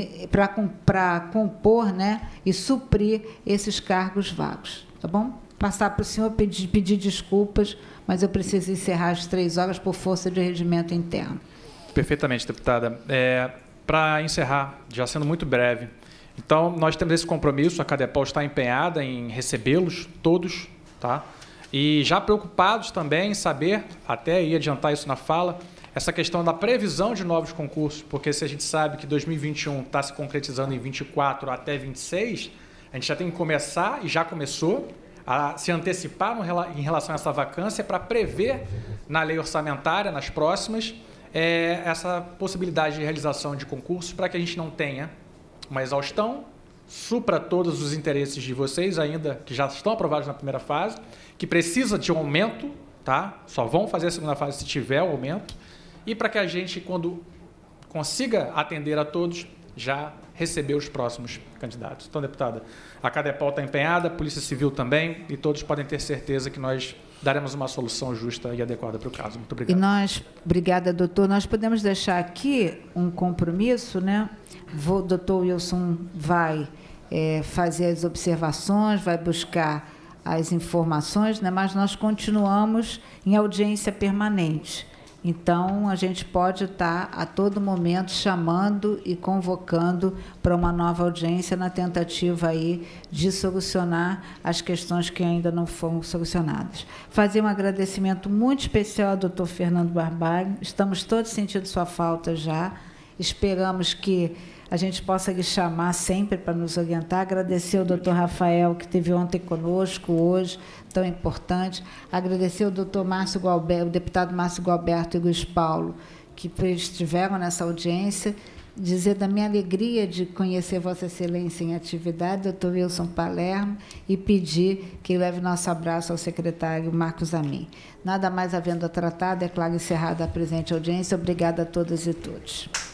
para compor, né, e suprir esses cargos vagos. Tá bom? Passar para o senhor pedir, pedir desculpas, mas eu preciso encerrar às três horas por força de regimento interno. Perfeitamente, deputada. É, para encerrar, já sendo muito breve, então, nós temos esse compromisso, a CADEPOL está empenhada em recebê-los todos, tá? E já preocupados também em saber, até ia adiantar isso na fala, essa questão da previsão de novos concursos, porque se a gente sabe que dois mil e vinte e um está se concretizando em vinte e quatro até vinte e seis, a gente já tem que começar, e já começou, a se antecipar no, em relação a essa vacância para prever na lei orçamentária, nas próximas, é, essa possibilidade de realização de concursos para que a gente não tenha uma exaustão, supra todos os interesses de vocês ainda, que já estão aprovados na primeira fase, que precisa de um aumento, tá? Só vão fazer a segunda fase se tiver o aumento, e para que a gente, quando consiga atender a todos, já receber os próximos candidatos. Então, deputada, a CADEPOL está empenhada, a Polícia Civil também, e todos podem ter certeza que nós daremos uma solução justa e adequada para o caso. Muito obrigado. E nós, obrigada, doutor, nós podemos deixar aqui um compromisso, né? O doutor Wilson vai é, fazer as observações, vai buscar as informações, né? Mas nós continuamos em audiência permanente. Então, a gente pode estar a todo momento chamando e convocando para uma nova audiência na tentativa aí de solucionar as questões que ainda não foram solucionadas. Fazer um agradecimento muito especial ao doutor Fernando Barbalho. Estamos todos sentindo sua falta já. Esperamos que a gente possa lhe chamar sempre para nos orientar. Agradecer ao doutor Rafael, que esteve ontem conosco, hoje, tão importante. Agradecer ao doutor Márcio Gualberto, o deputado Márcio Gualberto e Luiz Paulo, que estiveram nessa audiência. Dizer da minha alegria de conhecer Vossa Excelência em atividade, doutor Wilson Palermo, e pedir que leve nosso abraço ao secretário Marcos Amin. Nada mais havendo a tratar, declaro encerrada a presente audiência. Obrigada a todas e todos.